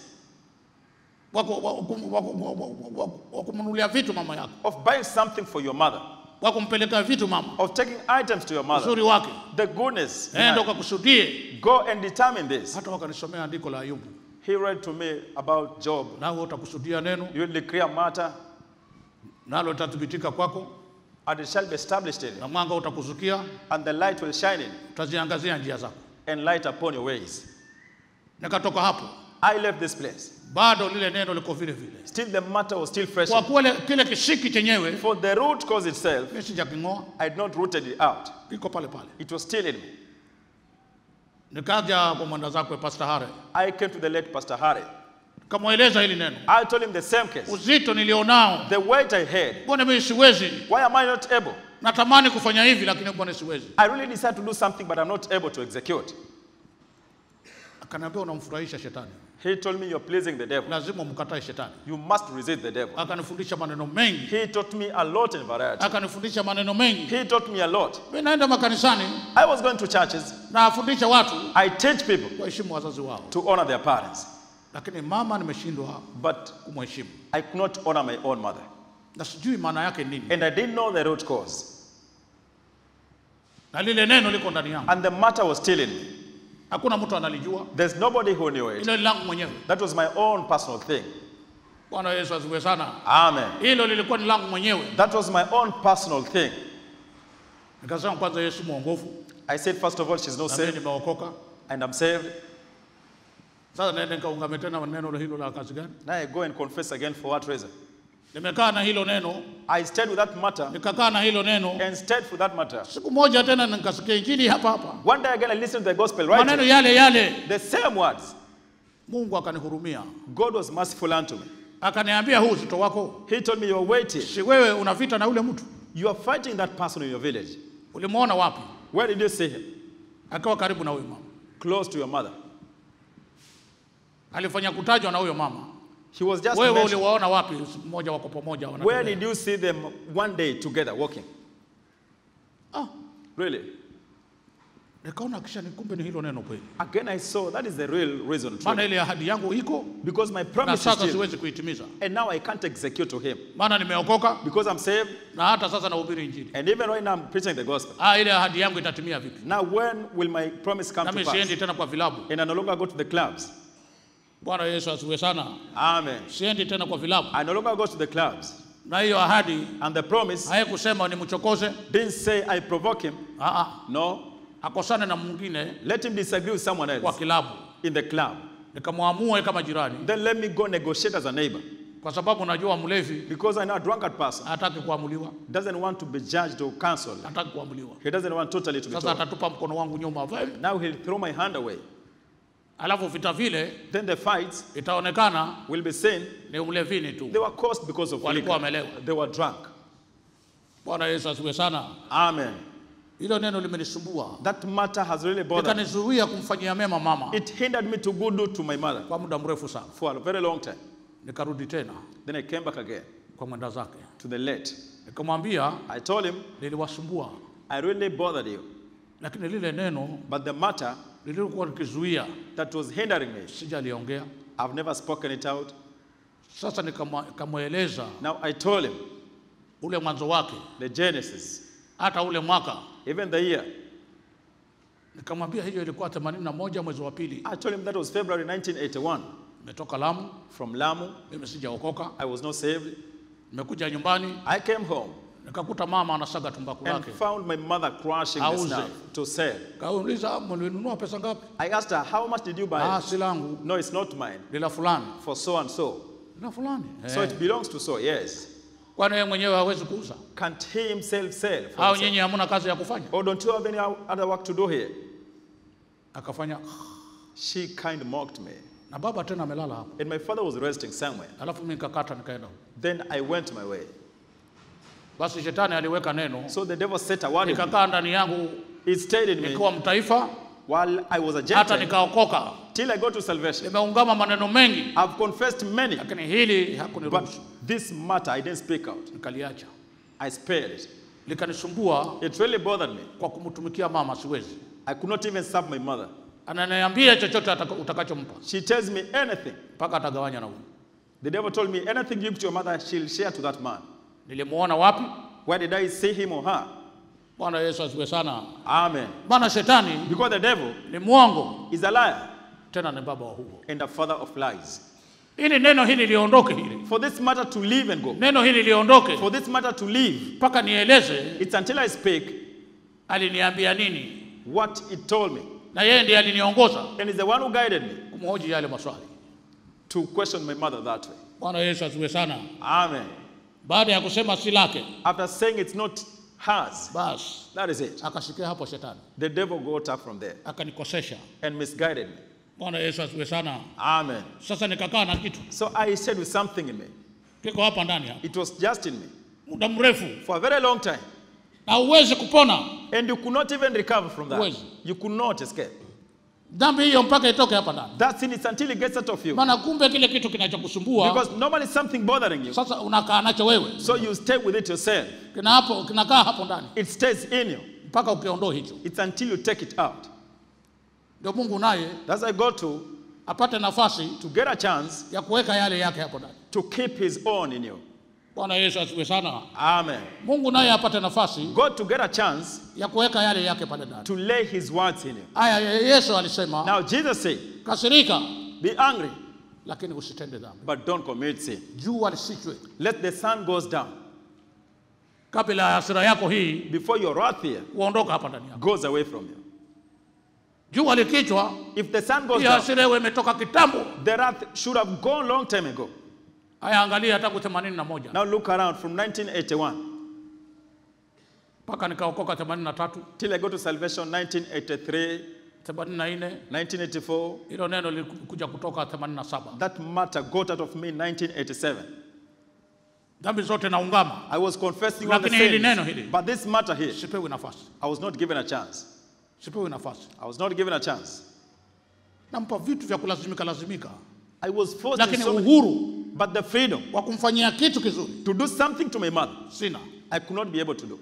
Wakumnunulia vitu mama yako. Of buying something for your mother. Wakumpeleka vitu mama. Of taking items to your mother. Uzuri wake. The goodness. Nenda ukakusudie. Go and determine this. Hata wakanisomea andiko la Ayubu. He read to me about Job. Na wewe utakusudia neno. You will declare matter. Nalo litathibitika kwako. And it shall be established in you. Na mwanga utakuzukia. And the light will shine in. Utaziangazia njia zako. And light upon your ways. Nikatoka hapo. I left this place. Bado lile neno liko vile vile. Still the matter was still fresh. Kwa kule kile kishiki chenyewe. For the root cause itself. Mimi sijaking'oa. I had not rooted it out. Iko pale pale. It was still in me. Nikaja kwa mwenda zako Pastor Hare. I came to the late Pastor Hare. Kamueleza hili neno. I told him the same case. Uzito nilionao. The weight I had. Mbona mimi siwezi? Why am I not able? Natamani kufanya hivi lakini mbona siwezi? I really decided to do something but I'm not able to execute. Akaniambia unamfurahisha shetani. He told me you're pleasing the devil. Lazima umkatae shetani. You must resist the devil. Akanifundisha maneno mengi. He taught me a lot in variety. Akanifundisha maneno mengi. He taught me a lot. Mimi naenda makanisani. I was going to churches. Na afundisha watu. I teach people. Kuheshimu wazazi wao. To honor their parents. Lakini mama nimeshindwa but kumheshimu. I could not honor my own mother. Na sijui maana yake nini. And I didn't know the root cause. Na lile neno liko ndani yangu. And the matter was still in me. Hakuna mtu analijua. There's nobody who knew it. Hilo langu mwenyewe. That was my own personal thing. Bwana Yesu asifiwe sana. Amen. Hilo lilikuwa ni langu mwenyewe. That was my own personal thing. Nikasema kwanza Yesu mwongofu. I said first of all she's not saved. Nimeokoka. And I'm saved. Sasa naenda nikaungame tena neno hilo la kazi gani? Now I go and confess again for what reason? Nimekaa na hilo neno. I stayed with that matter. Nikakaa na hilo neno. And stayed for that matter. Siku moja tena nikasikia injili hapa hapa. One day again I listened to the gospel right. Maneno yale yale. The same words. Mungu akanihurumia. God was merciful unto me. Akaniambia huu uzito wako. He told me you are waiting. Si wewe una vita na ule mtu. You are fighting that person in your village. Ulimuona wapi? Where did you see him? Akawa karibu na huyo mama. Close to your mother. Alifanya kutajwa na huyo mama. He was just wewe uliwaona wapi mmoja wako pamoja wana? Where did you see them one day together walking? Ah, really? Nikaona kisha nikumbe ni hilo neno kweli. Again I saw that is the real reason. Maana ile ahadi yangu iko because my promise is still. Na sasa siwezi kuitimiza. And now I can't execute to him. Maana nimeokoka. Because I'm saved. Na hata sasa nahubiri injili. And even right now I'm preaching the gospel. Ah, ile ahadi yangu itatimia vipi? Now when will my promise come na to pass? Na mimi siendi tena kwa vilabu. And I no longer go to the clubs. Bwana Yesu asifiwe sana. Amen. Siendi tena kwa vilabu. I no longer go to the clubs. Na hiyo ahadi and the promise haikusema nimchokoze. Didn't say I provoke him. Ah ah. No. Akosane na mwingine. Let him disagree with someone else. Kwa kilabu. In the club. Nikamwamua kama jirani. Then let me go negotiate as a neighbor. Kwa sababu najua mlevi Because I know a drunkard person hataki kuamuliwa, doesn't want to be judged or counseled. hataki kuamuliwa. He doesn't want totally to be Sasa told. atatupa mkono wangu nyuma. Now he'll throw my hand away. Alafu vita vile Then the fights itaonekana will be seen. ni umlevini tu. They were caused because of Walikuwa liquor. wamelewa. They were drunk. Bwana Yesu asifiwe sana. Amen. Hilo neno limenisumbua. That matter has really bothered me. Ikanizuia kumfanyia mema mama It hindered me to go do to my mother kwa muda mrefu sana. for a very long time. Nikarudi tena Then I came back again kwa mwenda zake. to the late. Nikamwambia I told him, niliwasumbua, I really bothered you. lakini lile neno But the matter lilikuwa likizuia that was hindering me, sijaliongea. I've never spoken it out. Sasa nikamweleza Now I told him ule mwanzo wake, the Genesis, hata ule mwaka. even the year. Nikamwambia hiyo ilikuwa themanini na moja mwezi wa pili. I told him that was February nineteen eighty-one. Nimetoka Lamu, From Lamu, mimi sijaokoka. I was not saved. Nimekuja nyumbani, I came home nikakuta mama anasaga tumbaku and lake. found my mother crushing the Auze. snuff to sell. Kauliza, mlinunua pesa ngapi? I asked her, how much did you buy Ah, it? si langu, No, it's not mine. lila fulani. For so and so. Lila fulani. So Eh. it belongs to so, yes. Kwani yeye mwenyewe hawezi kuuza? Can't he himself sell? for Au himself? nyinyi hamna kazi ya kufanya? Or don't you have any other work to do here? Akafanya, She kind of mocked me. na baba tena amelala hapo. And my father was resting somewhere. Alafu mimi nikakata nikaenda. Then I went my way. Basi shetani aliweka neno, So the devil set a word in me. nikakaa ndani yangu It stayed in me nikiwa mtaifa while I was a hata Gentile nikaokoka. till I got to salvation. Nimeungama maneno mengi, I've confessed many, lakini hili but hakuniruhusu. this matter I didn't speak out. Nikaliacha. I spared it. Likanisumbua It really bothered me. kwa kumtumikia mama siwezi. I could not even serve my mother. Ananiambia chochote ataka- utakachompa She tells me anything. mpaka atagawanya na huyu. The devil told me anything you give to your mother, she'll share to that man. Nilimuona wapi? Where did I see him or her? Bwana Yesu asifiwe sana. Amen. Maana shetani Because the devil ni mwongo, is a liar tena ni baba wa huo. and a father of lies. Ili neno hili liondoke hili. For this matter to live and go, Neno hili liondoke for this matter to live, mpaka nieleze it's until I speak aliniambia nini, what it told me. na yeye ndiye aliniongoza And it's the one who guided me kumhoji yale maswali. to question my mother that way. Bwana Yesu asifiwe sana. Amen. Baada ya kusema si lake, After saying it's not hers, basi that is it. akasikia hapo shetani, The devil got up from there akanikosesha. and misguided me. Bwana Yesu asifiwe sana. Amen. Sasa nikakaa na kitu So I said with something in me. kiko hapa ndani hapa It was just in me muda mrefu, for a very long time. na uweze kupona And you could not even recover from that. Huwezi. You could not escape. dhambi hiyo mpaka itoke hapa ndani. That sin is until it gets out of you. Maana kumbe kile kitu kinachokusumbua Because normally something bothering you. sasa unakaa nacho wewe, So you stay with it yourself. kina hapo kinakaa hapo ndani It stays in you. mpaka ukiondoa hicho. It's until you take it out. Ndio Mungu naye That's I got to apate nafasi to get a chance ya kuweka yale yake hapo ndani. to keep his own in you. Bwana Yesu asifiwe sana. Amen. Mungu naye apate nafasi God to get a chance ya kuweka yale yake pale ndani. to lay his words in you. Aya, Yesu alisema, Now Jesus said, kasirika be angry, lakini usitende dhambi. but don't commit sin. Jua lisichwe Let the sun goes down kabla ya hasira yako hii before your wrath here uondoka hapa ndani yako. goes away from you. Jua likichwa, If the sun goes hiyo down, hasira iwe imetoka kitambo. the wrath should have gone long time ago. Aya, angalia tangu themanini na moja Now look around from nineteen eighty-one mpaka nikaokoka themanini na tatu, till I go to salvation nineteen eighty-three, themanini na nne, nineteen eighty-four. hilo neno lilikuja kutoka themanini na saba. That matter got out of me in nineteen eighty-seven. Dhambi zote naungama, I was confessing all the lakini hili neno sins. hili But this matter here, sipewi nafasi, I was not given a chance. sipewi nafasi. I was not given a chance. Nampa vitu vya kulazimika lazimika, I was forced in lakini so many, uhuru but the freedom wa kumfanyia kitu kizuri to do something to my mother, sina, I could not be able to do.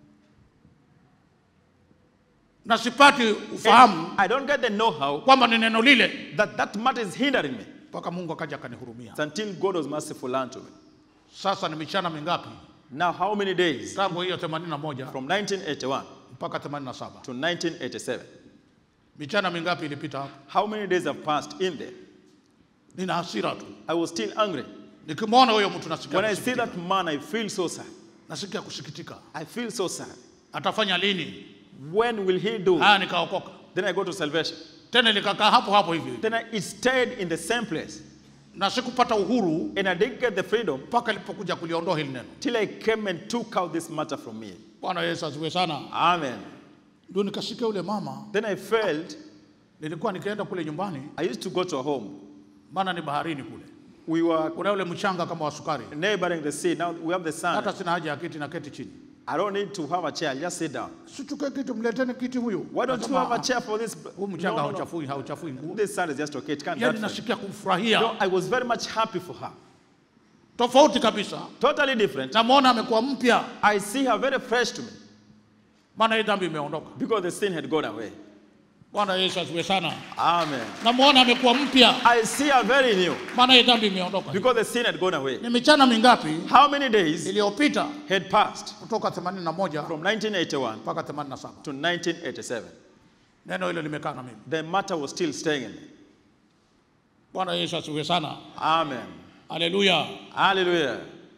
na sipati ufahamu And I don't get the know-how kwamba ni neno lile, that that matter is hindering me. mpaka Mungu akaja akanihurumia. It's until God was merciful unto me. Sasa ni michana mingapi Now how many days tangu hiyo themanini na moja from nineteen eighty-one mpaka themanini na saba? to nineteen eighty-seven? Michana mingapi ilipita hapo? How many days have passed in there? Nina hasira tu, I was still angry. nikimwona huyo mtu nasikia When I see kusikitika. that man, I feel so sad. Nasikia kusikitika. I feel so sad. Atafanya lini? When will he do? Haya, nikaokoka Then I go to salvation. tena, nikakaa hapo hapo hivi. Then I, it stayed in the same place. Na sikupata uhuru And I didn't get the freedom mpaka nilipokuja kuliondoa hili neno. till I came and took out this matter from me. Bwana Yesu asifiwe sana. Amen. Ndio nikasikia yule mama. Then I felt, Nilikuwa nikienda kule nyumbani. I used to go to a home. Maana ni baharini kule. We were Kuna yule mchanga kama wa sukari. neighboring the sea. Now we have the sun. Hata sina haja ya kiti na keti chini. I don't need to have a chair. Just sit down. Sichukue kiti, mleteni kiti huyu. Why don't you have a chair for this? Huu No, mchanga no, no. hauchafui, hauchafui nguo. This sun is just okay. It can't Yaani hurt. nasikia kumfurahia. No, I was very much happy for her. Tofauti kabisa. Totally different. Namuona amekuwa mpya. I see her very fresh to me Maana hii dhambi imeondoka. because the sin had gone away. Bwana Yesu asifiwe sana. Amen. Namuona amekuwa mpya. I see her very new Maana hii dhambi imeondoka. because the sin had gone away. Ni michana mingapi How many days iliyopita had passed kutoka themanini na moja from nineteen eighty-one mpaka themanini na saba. to nineteen eighty-seven? Neno hilo limekaa na mimi. The matter was still staying in me. Bwana Yesu asifiwe sana. Amen. Haleluya. Hallelujah.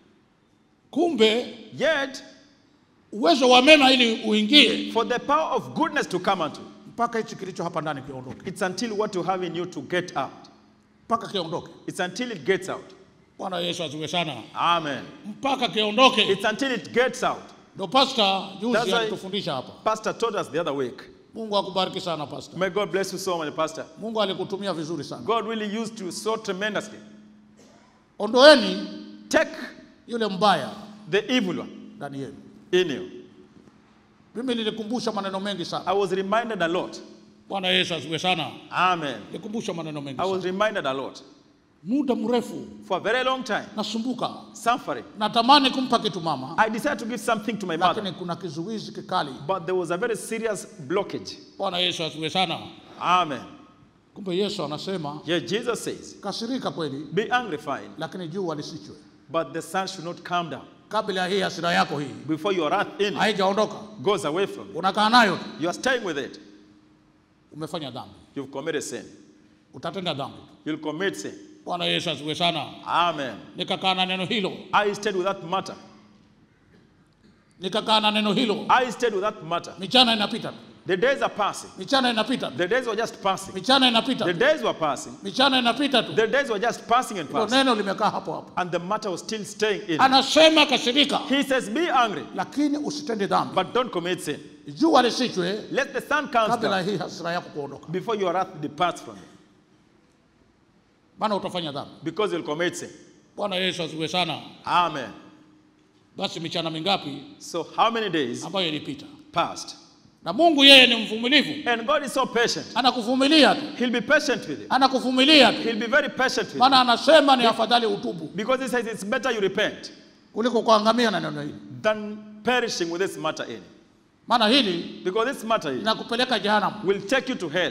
Kumbe Yet, uwezo wa mema ili uingie for the power of goodness to come unto, mpaka hichi kilicho hapa ndani kiondoke. it's until what you have in you to get out. Mpaka kiondoke. It's until it gets out. Bwana Yesu asifiwe sana. Amen. Mpaka kiondoke. It's until it gets out. Ndio pastor That's juzi why- alitufundisha hapa. Pastor told us the other week. Mungu akubariki sana pastor. May God bless you so much, Pastor. Mungu alikutumia vizuri sana. God really used you so tremendously. Ondoeni Take yule mbaya the evil one ndani yenu. in you. Mimi nilikumbusha maneno mengi sana. I was reminded a lot. Bwana Yesu asifiwe sana. Amen. Nilikumbusha maneno mengi I was sana. reminded a lot. Muda mrefu For a very long time, nasumbuka. suffering. Natamani kumpa kitu mama. I decided to give something to my mother, Lakini kuna kizuizi kikali. but there was a very serious blockage. Bwana Yesu asifiwe sana. Amen. Kumbe Yesu anasema Yes, Jesus says, kasirika kweli, be angry fine, lakini jua lisichwe. but the sun should not come down Kabla hii hasira yako hii before your wrath in it haijaondoka, goes away from you. unakaa nayo, You are staying with it. umefanya dhambi, You've committed sin. utatenda dhambi. You'll commit sin. Bwana Yesu asifiwe sana. Amen. Nikakaa na neno hilo, I stayed with that matter. nikakaa na neno hilo. I stayed with that matter. Michana inapita, The days are passing. michana inapita, The days were just passing. michana The inapita, days were passing. michana inapita tu. The days were just passing and Hilo passing. neno limekaa hapo hapo. And the matter was still staying in. Anasema kasirika, He says, be angry, lakini usitende dhambi. but don't commit sin. Jua lisichwe Let the sun come kabla down hii hasira yako kuondoka, before your wrath departs from you. maana utafanya dhambi. Because you'll commit sin. Bwana Yesu asifiwe sana. Amen. Basi michana mingapi So how many days ambayo ilipita, passed? na Mungu yeye ni mvumilivu, And God is so patient. anakuvumilia tu, He'll be patient with you. anakuvumilia tu, He'll be very patient with you. maana anasema ni afadhali utubu Because he says it's better you repent kuliko kuangamia na neno hili. than perishing with this matter in. Maana hili Because this matter in linakupeleka jehanamu. will take you to hell.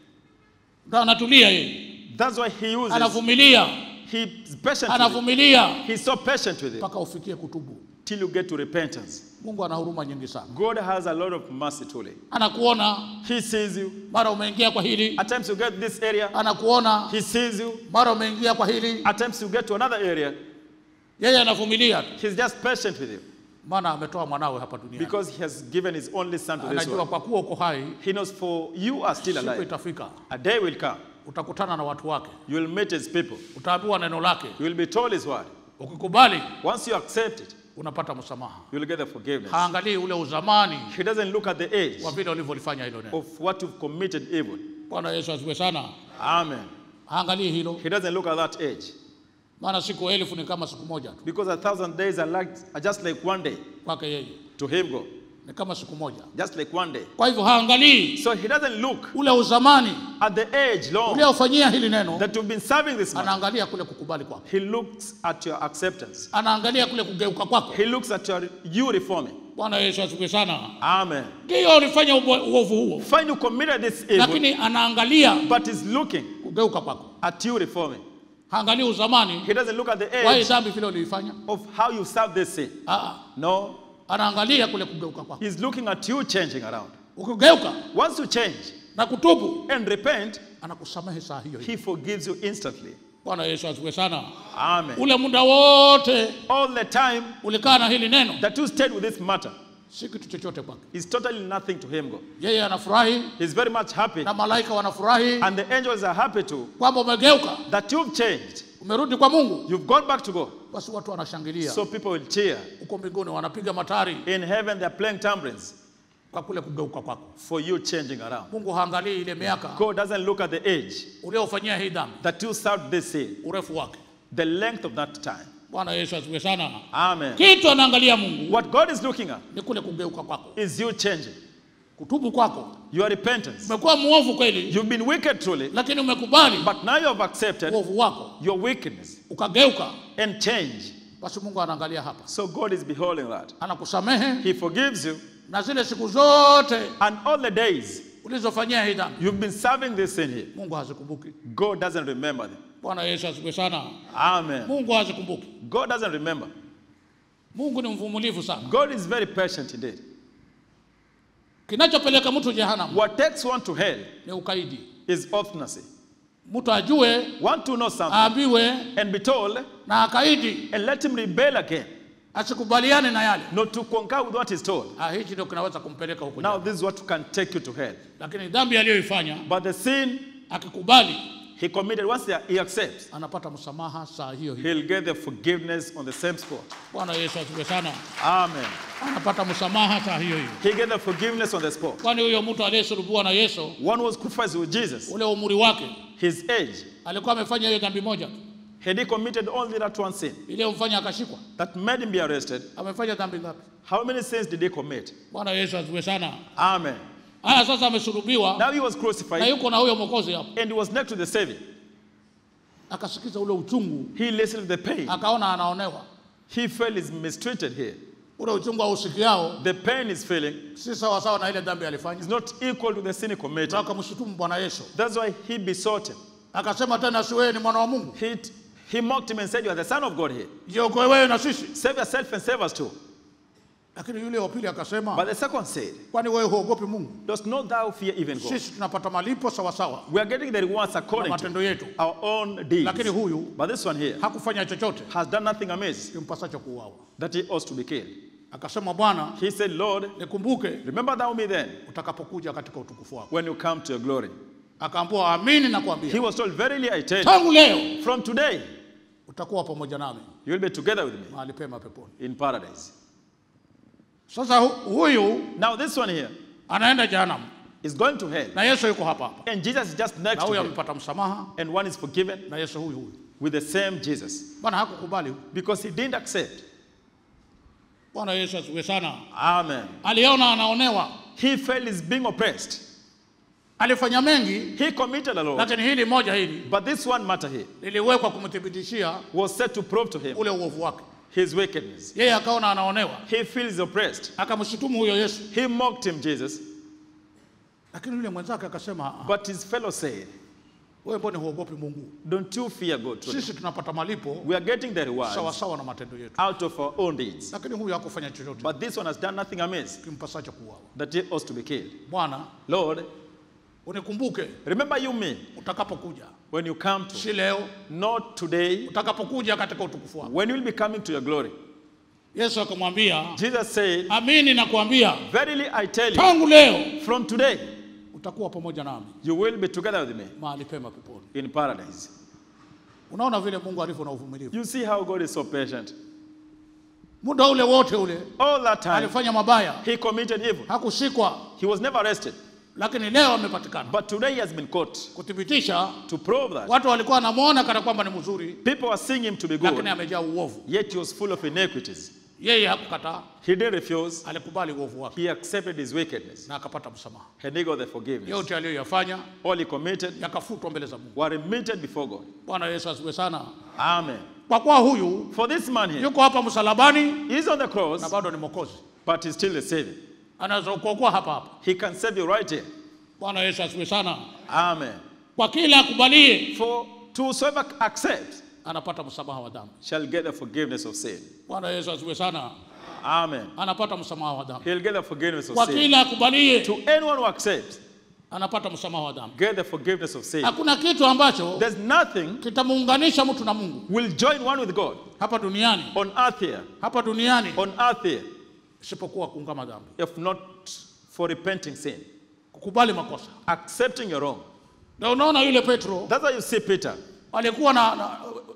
Ndio anatulia yeye, That's why he uses, anavumilia, he's patient with you. anavumilia He's so patient with you mpaka ufikie kutubu. till you get to repentance. Mungu ana huruma nyingi sana. God has a lot of mercy truly. Anakuona He sees you. mara umeingia kwa hili, At times you get this area. anakuona He sees you. mara umeingia kwa hili. At times you get to another area. Yeye anavumilia tu, He's just patient with you. maana ametoa mwanawe hapa duniani. Because he has given his only son to this Anajua world. kwa kuwa uko hai, He knows for you are still siku alive. itafika, A day will come. utakutana na watu wake, You will meet his people. utaambiwa neno lake. You will be told his word. Ukikubali Once you accept it, unapata msamaha. you will get the forgiveness. Haangalii ule uzamani He doesn't look at the age wa vile ulivyolifanya hilo neno. of what you've committed evil. Bwana Yesu asifiwe sana. Amen. Haangalii hilo, He doesn't look at that age. maana siku elfu ni kama siku moja tu Because a thousand days are, like, are just like one day kwake yeye, to him, God. ni kama siku moja. Just like one day. Kwa hivyo haangalii So he doesn't look ule uzamani at the age long uliofanyia hili neno, that you've been serving this man. anaangalia kule kukubali kwako, He looks at your acceptance. anaangalia kule kugeuka kwako. He looks at your you reforming. Bwana Yesu asifiwe sana. Amen. Ndio ulifanya ubo- uovu huo, Find you committed this evil, lakini anaangalia but is looking kugeuka kwako. at you reforming. Haangalii uzamani He doesn't look at the wa hii age dhambi vile uliifanya. of how you serve this sin. Ah, No, anaangalia kule kugeuka kwako. he's looking at you changing around. Ukigeuka Once you change na kutubu, and repent, anakusamehe saa hiyo hiyo. he forgives you instantly. Bwana Yesu asifiwe sana. Amen. Ule muda wote All the time ulikaa na hili neno, that you stayed with this matter si kitu chochote kwake. is totally nothing to him, God. Yeye anafurahi He's very much happy, na malaika wanafurahi and the angels are happy too kwamba umegeuka, that you've changed Umerudi kwa Mungu. You've gone back to God. Basi watu wanashangilia. So people will cheer. Uko mbinguni wanapiga matari. In heaven they are playing tambourines. Kwa kule kugeuka kwako. For you changing around. Mungu haangalii ile miaka. God doesn't look at the age. Uliofanyia hii dhambi. That you served this sin. Urefu wake. The length of that time. Bwana Yesu asifiwe sana. Amen. Kitu anaangalia Mungu. What God is looking at ni kule kugeuka kwako. Is you changing. Kutubu kwako. Your repentance. Umekuwa muovu kweli. You've been wicked truly. Lakini umekubali. But now you have accepted uovu wako. Your wickedness. Ukageuka. And change. Basi Mungu anaangalia hapa. So God is beholding that. Anakusamehe. He forgives you. Na zile siku zote. And all the days. Ulizofanyia hii dhambi. You've been serving this sin here. Mungu hazikumbuki. God doesn't remember them. Bwana Yesu asifiwe sana. Amen. Mungu hazikumbuki. God doesn't remember. Mungu ni mvumilivu sana. God is very patient indeed. Kinachopeleka mtu jehanamu. What takes one to hell ni ukaidi. Is obstinacy. Mtu ajue. Want to know something. Aambiwe. And be told. Na akaidi. And let him rebel again. Asikubaliane na yale. Not to concur with what is told. Ah, hichi ndio kinaweza kumpeleka huko. Now this is what can take you to hell. Lakini dhambi aliyoifanya. But the sin. Akikubali. He committed once he accepts. Anapata msamaha saa hiyo hiyo. He'll get the forgiveness on the same spot. Bwana Yesu asifiwe sana. Amen. Anapata msamaha saa hiyo hiyo. He get the forgiveness on the spot. Kwani huyo mtu aliyesulubiwa na Yesu. One was crucified with Jesus. Ule umri wake. His age. Alikuwa amefanya hiyo dhambi moja. Had he committed only that one sin. Ile umfanya akashikwa. That made him be arrested. Amefanya dhambi ngapi? How many sins did he commit? Bwana Yesu asifiwe sana. Amen. Haya sasa amesulubiwa. Now he was crucified. Na yuko na huyo mwokozi hapo. And he was next to the Savior. Akasikiza ule uchungu. He listened to the pain. Akaona anaonewa. He felt is mistreated here. Ule uchungu ausikiao. The pain is feeling. Si sawa sawa na ile dhambi alifanya. It's not equal to the sin he committed. Akamshutumu Bwana Yesu. That's why he besought him. Akasema tena si wewe ni mwana wa Mungu. He he mocked him and said, you are the son of God here. Jiokoe wewe na sisi. Save yourself and save us too. Lakini yule wa pili akasema. But the second said, kwani wewe huogopi Mungu? Does not thou fear even God? Sisi tunapata malipo sawa sawa. We are getting the rewards according matendo yetu. to our own deeds. Lakini huyu but this one here hakufanya chochote. Has done nothing amiss. Kimpasacho kuuawa. That he ought to be killed. Akasema Bwana, he said, Lord, nikumbuke, remember thou me then, utakapokuja katika utukufu wako. when you come to your glory. Akaambiwa amini na kuambia. He was told, verily I tell you, tangu leo, from today, utakuwa pamoja nami. You will be together with me. Mahali pema peponi. In paradise. Sasa huyu, now this one here, anaenda jehanamu. Is going to hell. Na Yesu yuko hapa hapa. And Jesus is just next na to him. amepata msamaha. And one is forgiven. Na Yesu huyu huyu. With the same Jesus. Bwana hakukubali. Because he didn't accept. Bwana Yesu asifiwe sana. Amen. Aliona anaonewa. He felt is being oppressed. Alifanya mengi. He committed a lot. Lakini hili moja hili. But this one matter here. Liliwekwa kumthibitishia. Was set to prove to him. Ule uovu wake. His wickedness. Yeye akaona anaonewa. He feels oppressed. Akamshutumu huyo Yesu. He mocked him, Jesus. Lakini yule mwenzake akasema, but his fellow said, wewe mbona huogopi Mungu? Don't you fear God? Sisi tunapata malipo. We are getting the rewards. Sawa sawa na matendo yetu. Out of our own deeds. Lakini huyu hakufanya chochote. But this one has done nothing amiss. Kimpasacho kuuawa. That he ought to be killed. Bwana, Lord, unikumbuke. Remember you me. Utakapokuja. When you come to. Si leo. Not today. Utakapokuja katika utukufu wako. When you will be coming to your glory. Yesu akamwambia, Jesus said, amini nakuambia, verily I tell you, tangu leo, from today, utakuwa pamoja nami. You will be together with me. Mahali pema peponi. In paradise. Unaona vile Mungu alivyo na uvumilivu. You see how God is so patient. Muda ule wote ule. All that time. Alifanya mabaya. He committed evil. Hakushikwa. He was never arrested. Lakini leo amepatikana. But today he has been caught. Kuthibitisha. To prove that. Watu walikuwa wanamuona kana kwamba ni mzuri. People were seeing him to be good. Lakini amejaa uovu. Yet he was full of iniquities. Yeye hakukataa. He didn't refuse. Alikubali uovu wake. He accepted his wickedness. Na akapata msamaha. And he got the forgiveness. Yote aliyoyafanya. All he committed. Yakafutwa mbele za Mungu. Were remitted before God. Bwana Yesu asifiwe sana. Amen. Kwa kuwa huyu. For this man here. Yuko hapa msalabani. He is on the cross. Na bado ni mwokozi. But he's still the savior. Anaweza kuokoa hapa hapa. He can save you right here. Bwana Yesu asifiwe sana. Amen. Kwa kila akubalie. For to whosoever accepts. Anapata msamaha wa dhambi. Shall get the forgiveness of sin. Bwana Yesu asifiwe sana. Amen. Anapata msamaha wa dhambi. He'll get the forgiveness of sin. Kwa kila akubalie. To anyone who accepts. Anapata msamaha wa dhambi. Get the forgiveness of sin. Hakuna kitu ambacho there's nothing kitamuunganisha mtu na Mungu. Will join one with God. Hapa duniani. On earth here. Hapa duniani. On earth here. Isipokuwa kuungama dhambi. If not for repenting sin. Kukubali makosa. Accepting your wrong. Na unaona yule Petro. That's why you see Peter. Alikuwa na, na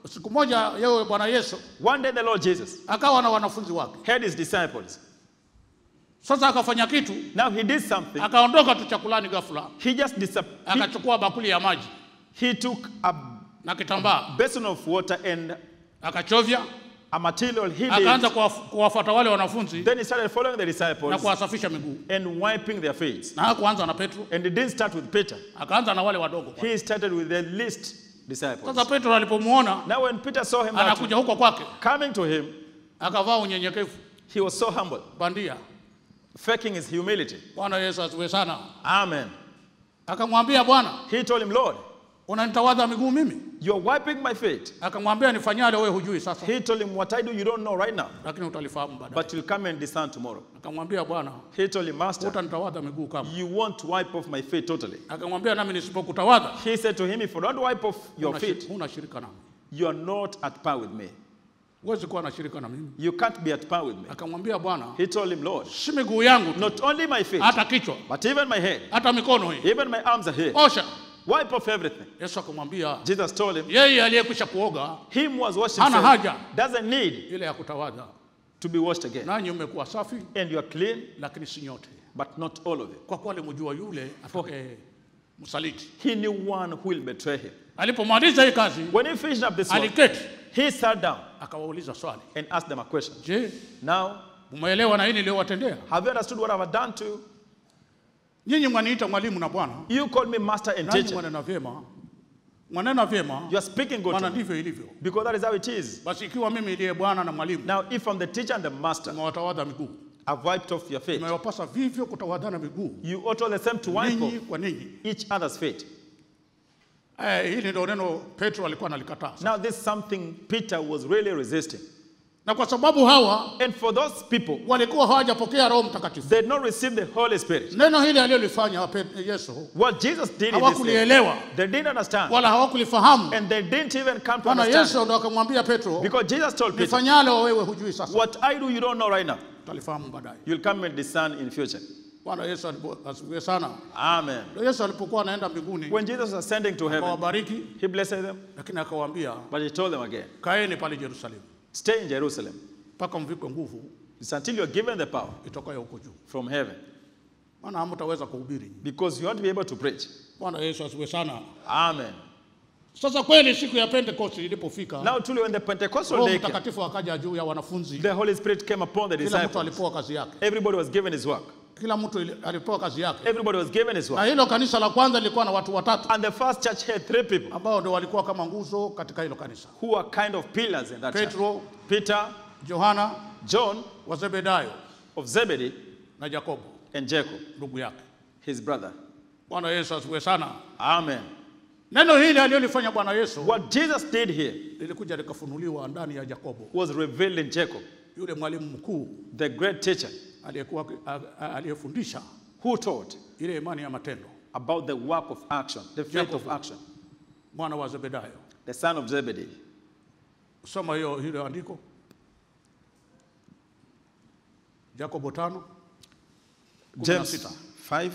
Siku moja yeye Bwana Yesu One day the Lord Jesus akawa na wanafunzi wake. had his disciples. Sasa akafanya kitu, Now he did something. akaondoka tu chakulani ghafla. He just disappeared. Akachukua bakuli ya maji He took a na kitambaa, basin of water and akachovya, a material he akaanza did. kuwafuata wale wanafunzi Then he started following the na disciples kuwasafisha miguu. and wiping their feet. Na hakuanza na Petro, And he didn't start with Peter. akaanza na wale wadogo. He started with the least disciples. Sasa Petro alipomuona Now when Peter saw him that anakuja huko kwake, coming to him, akavaa unyenyekevu he was so humble, bandia. faking his humility. Bwana Yesu asiwe sana. Amen. Akamwambia Bwana, He told him, Lord, unanitawadha miguu mimi? you're wiping my feet. Akamwambia nifanyale wewe hujui sasa, He told him, what I do you don't know right now, lakini utalifahamu baadaye. but you'll come and discern tomorrow. Akamwambia Bwana, He told him, Master, utanitawadha miguu kama? you won't wipe off my feet totally. Akamwambia nami nisipokutawadha He said to him, if you don't wipe off your huna feet, shirika- huna shirika nami. you are not at par with me. Huwezi kuwa na shirika na mimi. You can't be at par with me. Akamwambia Bwana, He told him, Lord, si miguu yangu tu, not only my feet, hata kichwa, but even my head, hata mikono hii, even my arms are here. osha. Wipe off everything. Yesu akamwambia Jesus told him, yeye aliyekwisha kuoga him was washed hana himself haja doesn't need ile ya kutawadha. to be washed again. Nanyi mmekuwa safi, And you are clean, lakini si nyote, but not all of it. kwa kuwa alimjua yule atakaye msaliti. He knew one who will betray him. Alipomaliza hii kazi, When he finished up this work, aliketi he sat down akawauliza swali, and asked them a question. je, Now, umeelewa na hili niliyowatendea? have you understood what I've done to you? Nyinyi mwaniita mwalimu na Bwana, You called me master and nanyi teacher. mwanena vyema, mwanena vyema, You are speaking good maana to me, ndivyo ilivyo. because that is how it is. Basi ikiwa mimi ndiye Bwana na mwalimu, Now, if I'm the teacher and the master, nimewatawadha miguu, I've wiped off your feet. imewapasa vivyo kutawadhana miguu You ought all the same to wipe ninyi off kwa ninyi. each other's feet. Eh, hili ndio neno Petro alikuwa analikataa. Now, this is something Peter was really resisting. Na kwa sababu hawa And for those people, walikuwa hawajapokea Roho Mtakatifu, they did not receive the Holy Spirit. neno hili alilofanya Pet- Yesu What Jesus did in this day, hawakulielewa they didn't understand. wala hawakulifahamu. And they didn't even come to Bwana understand. Yesu ndo akamwambia Petro, Because Jesus told Peter, nifanyalo wewe hujui sasa, what I do you don't know right now. utalifahamu baadaye. You'll come and discern in future. Bwana Yesu alipo- asifiwe sana. Amen. Ndio Yesu alipokuwa anaenda mbinguni, When Jesus was ascending to heaven, akawabariki, he blessed them, lakini akawaambia but he told them again, kaeni pale Yerusalemu stay in Jerusalem. mpaka mvikwe nguvu It's until you're given the power itokayo huko juu, from heaven. maana hamtaweza kuhubiri. Because you ought to be able to preach. Bwana Yesu asifiwe sana. Amen. Sasa kweli siku ya Pentecost ilipofika, Now truly when the Pentecostal Roho day came, Mtakatifu akaja juu ya wanafunzi. the Holy Spirit came upon the Kila mtu disciples. alipewa kazi yake, Everybody was given his work. kila mtu ili- alipewa kazi yake. Everybody was given his Na work. hilo kanisa la kwanza lilikuwa na watu watatu And the first church had three people ambao ndio walikuwa kama nguzo katika hilo kanisa: who were kind of pillars in that church. Petro, Peter, Yohana John wa Zebedayo of Zebedee, na Yakobo and Jacob, ndugu yake. his brother. Bwana Yesu asifiwe sana. Amen. Neno hili alilofanya Bwana Yesu What Jesus did here lilikuja likafunuliwa ndani ya Yakobo, was revealed in Jacob, yule mwalimu mkuu the great teacher aliyekuwa a- a- aliyefundisha who taught ile imani ya matendo, about the work of action, the faith Jacob. of action, mwana wa Zebedayo. the son of Zebedee. Soma hiyo hilo andiko, Yakobo tano kumi na James sita. five.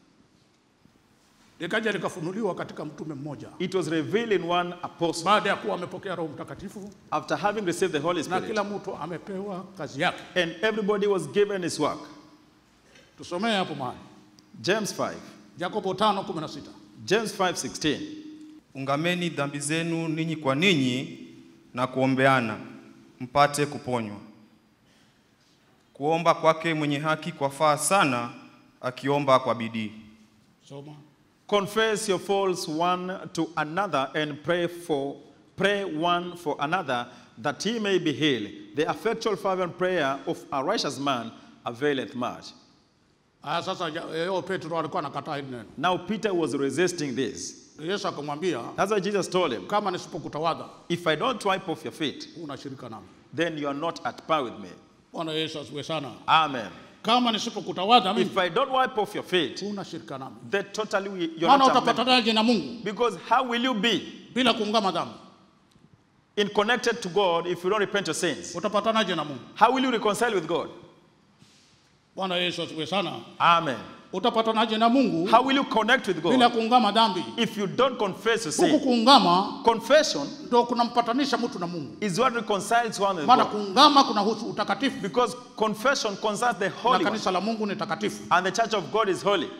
Likaja likafunuliwa katika mtume mmoja It was revealed in one apostle baada ya kuwa amepokea Roho Mtakatifu, after having received the Holy na Spirit. kila mtu amepewa kazi yake. And everybody was given his work. Tusomee hapo mahali, James five. Yakobo tano kumi na sita. James five sixteen. Ungameni dhambi zenu ninyi kwa ninyi na kuombeana mpate kuponywa. Kuomba kwake mwenye haki kwafaa sana, akiomba kwa bidii. Soma. Confess your faults one to another and pray for pray one for another that he may be healed. The effectual fervent prayer of a righteous man availeth much. Aya, sasa yeye Petro alikuwa anakataa hili neno. Now Peter was resisting this. Yesu akamwambia, That's why Jesus told him, kama nisipokutawadha if I don't wipe off your feet, huna shirika nami. then you are not at par with me. Bwana Yesu asifiwe sana. Amen. Kama nisipokutawadha mimi If I don't wipe off your feet, huna shirika nami. then totally we- you're Maana not a member. utapatanaje na Mungu Because how will you be bila kuungama dhambi? in connected to God if you don't repent your sins? Utapatanaje na Mungu? How will you reconcile with God? Bwana Yesu asifiwe sana. Amen. Utapatanaje na Mungu How will you connect with bila God kuungama dhambi? if you don't confess your Huku sin? kuungama Confession ndio kunampatanisha mtu na Mungu. is what reconciles one with Maana God. kuungama kunahusu utakatifu. Because confession concerns the Na Holy One. kanisa la Mungu ni takatifu. And the church of God is holy.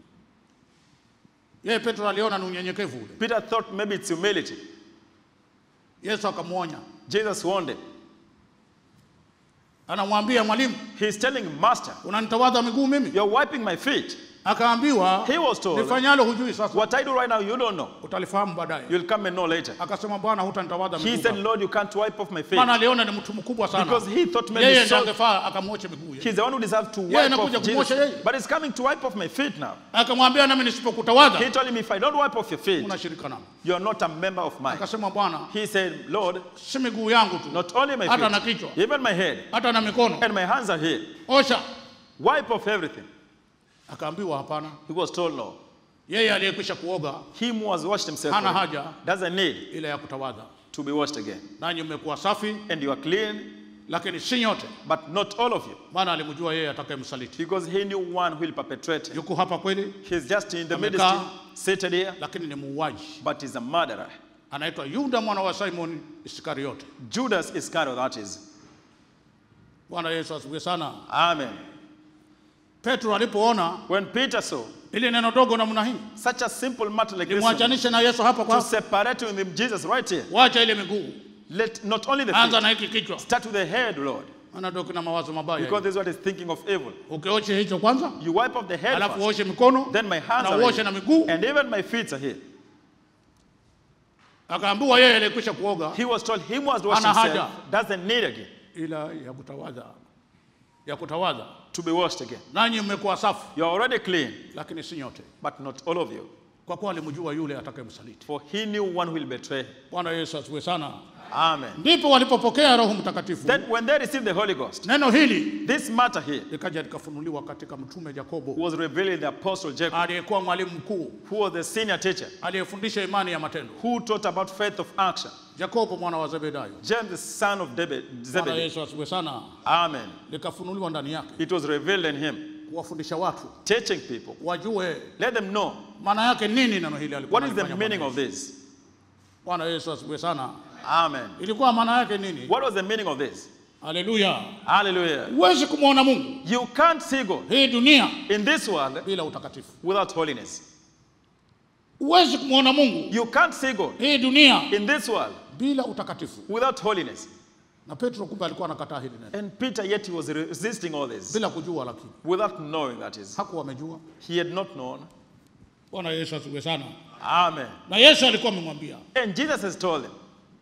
Yeye Petro aliona ni unyenyekevu ule. Peter thought maybe it's humility. Yesu akamuonya. Jesus warned him. Anamwambia mwalimu, He's telling him, Master, unanitawadha miguu mimi? you're wiping my feet. Akaambiwa, He was told, nifanyalo hujui sasa. what I do right now, you don't know. Utalifahamu baadaye. You'll come and know later. Akasema Bwana hutanitawadha He miguu. said, Lord, you can't wipe off my feet. Maana aliona ni mtu mkubwa sana. Because he thought maybe Yeye ndiye so. angefaa akamwoche miguu yeye. He's the one who deserves to Yeye wipe anakuja off Jesus. kumwosha yeye. But he's coming to wipe off my feet now. Akamwambia nami nisipokutawadha He told him, if I don't wipe off your feet, unashirika nami. you're not a member of mine. Akasema Bwana, He said, Lord, si miguu yangu tu, not only my hata na feet, kichwa, even my head, hata na mikono. and my hands are here. Osha. Wipe off everything. Akaambiwa hapana. He was told no. Yeye aliyekwisha kuoga Him who has washed himself hana already haja doesn't need ile ya kutawadha. to be washed again. Nanyi mmekuwa safi, And you are clean, lakini si nyote. but not all of you. Maana alimjua yeye atakayemsaliti. Because he knew one who will perpetrate. Yuko hapa kweli, He's just in the Amekaa. ministry, seated here, lakini ni muuaji. but he's a murderer. Anaitwa Yuda mwana wa Simon Iskariote. Judas Iscariot, that is. Bwana Yesu asifiwe sana. Amen. Petro alipoona When Peter saw ile neno dogo namna hii, such a simple matter like this, one, nimwachanishe na Yesu hapa to kwa separate him with Jesus right here, wacha ile miguu. let not only the Anza feet, na hiki kichwa. start with the head, Lord. Ana ndio kuna mawazo mabaya. Because this is what he's thinking of evil. Ukioshe hicho kwanza, You wipe off the head alafu first, uoshe mikono, then my hands na are uoshe na here, miguu. and even my feet are here. Akaambiwa yeye aliyekwisha kuoga He was told him was washed Hana himself haja. doesn't need again ila ya kutawadha. Ya kutawadha. to be washed again. Nanyi mmekuwa safi, You're already clean, lakini si nyote. but not all of you. Kwa kuwa alimjua yule atakayemsaliti. For he knew one will betray him. Bwana Yesu asifiwe sana. Amen. Ndipo walipopokea Roho Mtakatifu. Then when they received the Holy Ghost, Neno hili this matter here likaja likafunuliwa katika mtume Yakobo, was revealed in the apostle Jacob, aliyekuwa mwalimu mkuu, who was the senior teacher, aliyefundisha imani ya matendo. who taught about faith of action. Yakobo mwana wa Zebedayo. James, the son of David, Bwana Zebedee. Yesu asifiwe sana. Amen. Likafunuliwa ndani yake It was revealed in him, kuwafundisha watu teaching people. wajue Let them know maana yake nini neno hili alikuwa what is the analifanya meaning Bwana of this. Bwana Yesu asifiwe sana. Amen. Ilikuwa maana yake nini? What was the meaning of this? Haleluya. Hallelujah. Huwezi kumwona Mungu You can't see God hii dunia in this world bila utakatifu. without holiness. Huwezi kumwona Mungu You can't see God hii dunia in this world bila utakatifu. without holiness. Na Petro kumbe alikuwa anakataa hili neno And Peter, yet he was resisting all this bila kujua, lakini without knowing that is. hakuwa amejua. He had not known. Bwana Yesu asifiwe sana. Amen. Na Yesu alikuwa amemwambia, And Jesus has told him,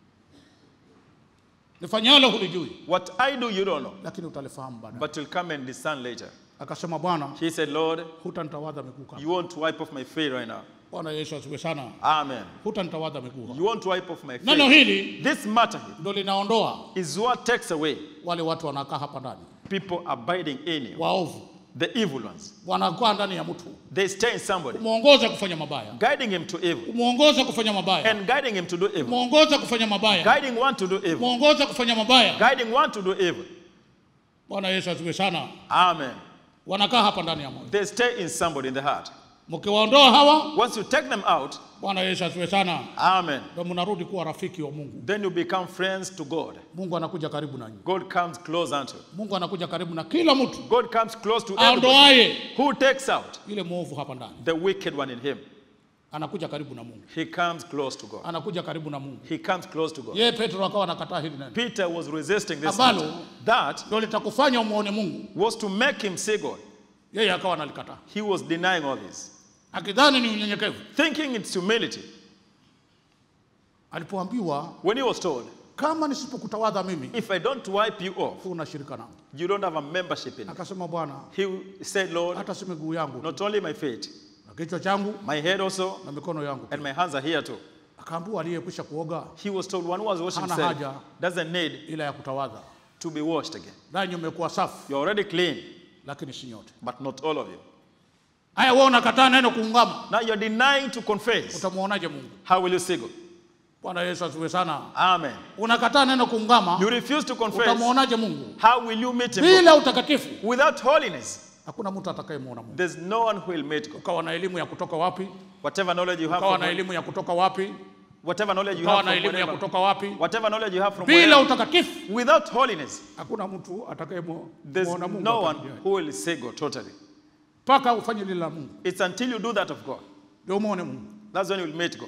nifanyalo hulijui, what I do you don't know, lakini utalifahamu baadaye. but you'll come and discern later. Akasema, Bwana, He said, Lord, hutanitawadha miguu kama. you won't wipe off my feet right now. Bwana Yesu asifiwe sana. Amen. Hutanitawadha miguu. You won't wipe off my Neno feet. hili This matter here ndio linaondoa is what takes away wale watu wanakaa hapa ndani, people abiding in you, waovu, the evil ones. wanakaa ndani ya mtu, They stay in somebody, muongoza kufanya mabaya, guiding him to evil, muongoza kufanya mabaya, and guiding him to do evil, muongoza kufanya mabaya, guiding one to do evil, muongoza kufanya mabaya. guiding one to do evil. Bwana Yesu asifiwe sana. Amen. Wanakaa hapa ndani ya moyo. They stay in somebody in the heart. Mkiwaondoa hawa, Once you take them out, Bwana Yesu asifiwe sana, amen, ndio mnarudi kuwa rafiki wa Mungu. then you become friends to God. Mungu anakuja karibu nanyi. God comes close unto you. Mungu anakuja karibu na kila mtu God comes close to everybody. aondoaye Who takes out yule mwovu hapa ndani. the wicked one in him? Anakuja karibu na Mungu. He comes close to God. Anakuja karibu na Mungu. He comes close to God. Yeye Petro akawa anakataa hili neno. Peter was resisting this Ambalo matter. That ndio litakufanya umuone Mungu. was to make him see God. Yeye akawa analikataa. He was denying all this, Akidhani ni unyenyekevu. thinking it's humility. Alipoambiwa, When he was told, kama nisipokutawadha mimi, if I don't wipe you off, una shirika nangu. you don't have a membership in it. Akasema, Bwana, He said, Lord, hata si miguu yangu, not only my feet, na kichwa changu my head also, na mikono yangu. and my hands are here too. Akaambiwa aliyekwisha kuoga He was told one who was washing hana himself haja doesn't need ila ya kutawadha. to be washed again. Nanyi mmekuwa safi, You're already clean, lakini si nyote. but not all of you. Haya, wewe unakataa neno kuungama. Now you're denying to confess. Utamuonaje Mungu? How will you see God? Bwana Yesu asifiwe sana. Amen. Unakataa neno kuungama. You refuse to confess. Utamuonaje Mungu? How will you meet him? Bila utakatifu. Without holiness. Hakuna mtu atakayemuona Mungu. There's no one who will meet God. Ukawa na elimu ya kutoka wapi? Whatever knowledge you have Ukawa from na where- elimu ya kutoka wapi? whatever knowledge you Ukawa have na from elimu ya wherever- kutoka wapi? whatever knowledge you have from Bila wherever, utakatifu without holiness, hakuna mtu atakayemuona there's Mungu. no one akamjua. who will see God totally. Paka ufanye lile la Mungu It's until you do that of God. ndio muone Mungu. That's when you will meet God.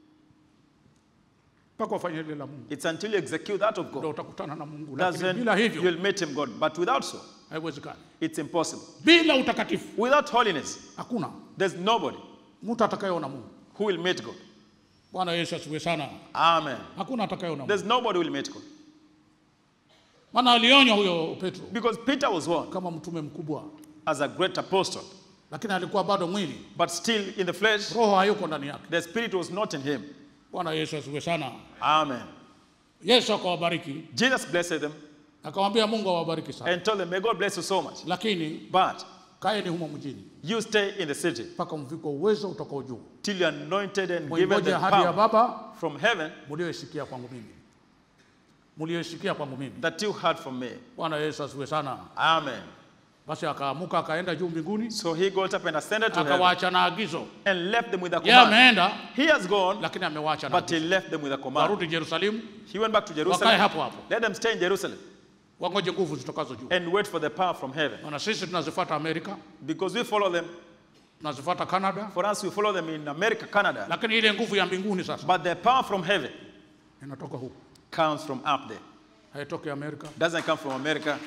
Paka ufanye lile la Mungu It's until you execute that of ndio God. utakutana na Mungu. That's Lakini when bila hivyo you'll meet him, God. But without so, haiwezekani. it's impossible. Bila utakatifu Without holiness, hakuna there's nobody mtu atakayeona Mungu. who will meet God. Bwana Yesu asifiwe sana. Amen. Hakuna atakayeona Mungu. There's nobody who will meet God. Maana alionywa huyo Petro Because Peter was warned kama mtume mkubwa, as a great apostle, lakini alikuwa bado mwili, but still in the flesh, roho hayuko ndani yake. the spirit was not in him. Bwana Yesu asifiwe sana. Amen. Yesu akawabariki, Jesus blessed them akamwambia Mungu awabariki sana, and told them, may God bless you so much. lakini But kaeni humo mjini you stay in the city mpaka mviko uwezo utokao juu, till you're anointed and given mwengoje the ahadi ya power Baba from heaven mlioisikia kwangu mimi, mlioisikia kwangu mimi. that you heard from me. Bwana Yesu asifiwe sana. Amen. Basi akaamuka akaenda juu mbinguni, So he got up and ascended to heaven akawaacha na agizo. and left them with a Yeye command. ameenda He has gone, lakini amewaacha na but he agizo. left them with a command. Warudi Yerusalemu, He went back to wakae Jerusalem. hapo hapo, Let them stay in Jerusalem wangoje nguvu zitokazo juu. and wait for the power from heaven. Maana sisi tunazifuata Amerika, Because we follow them. tunazifuata Canada, For us, we follow them in America, Canada. lakini ile nguvu ya mbinguni sasa But the power from heaven inatoka huko, comes from up there. haitoki Amerika. Doesn't come from America.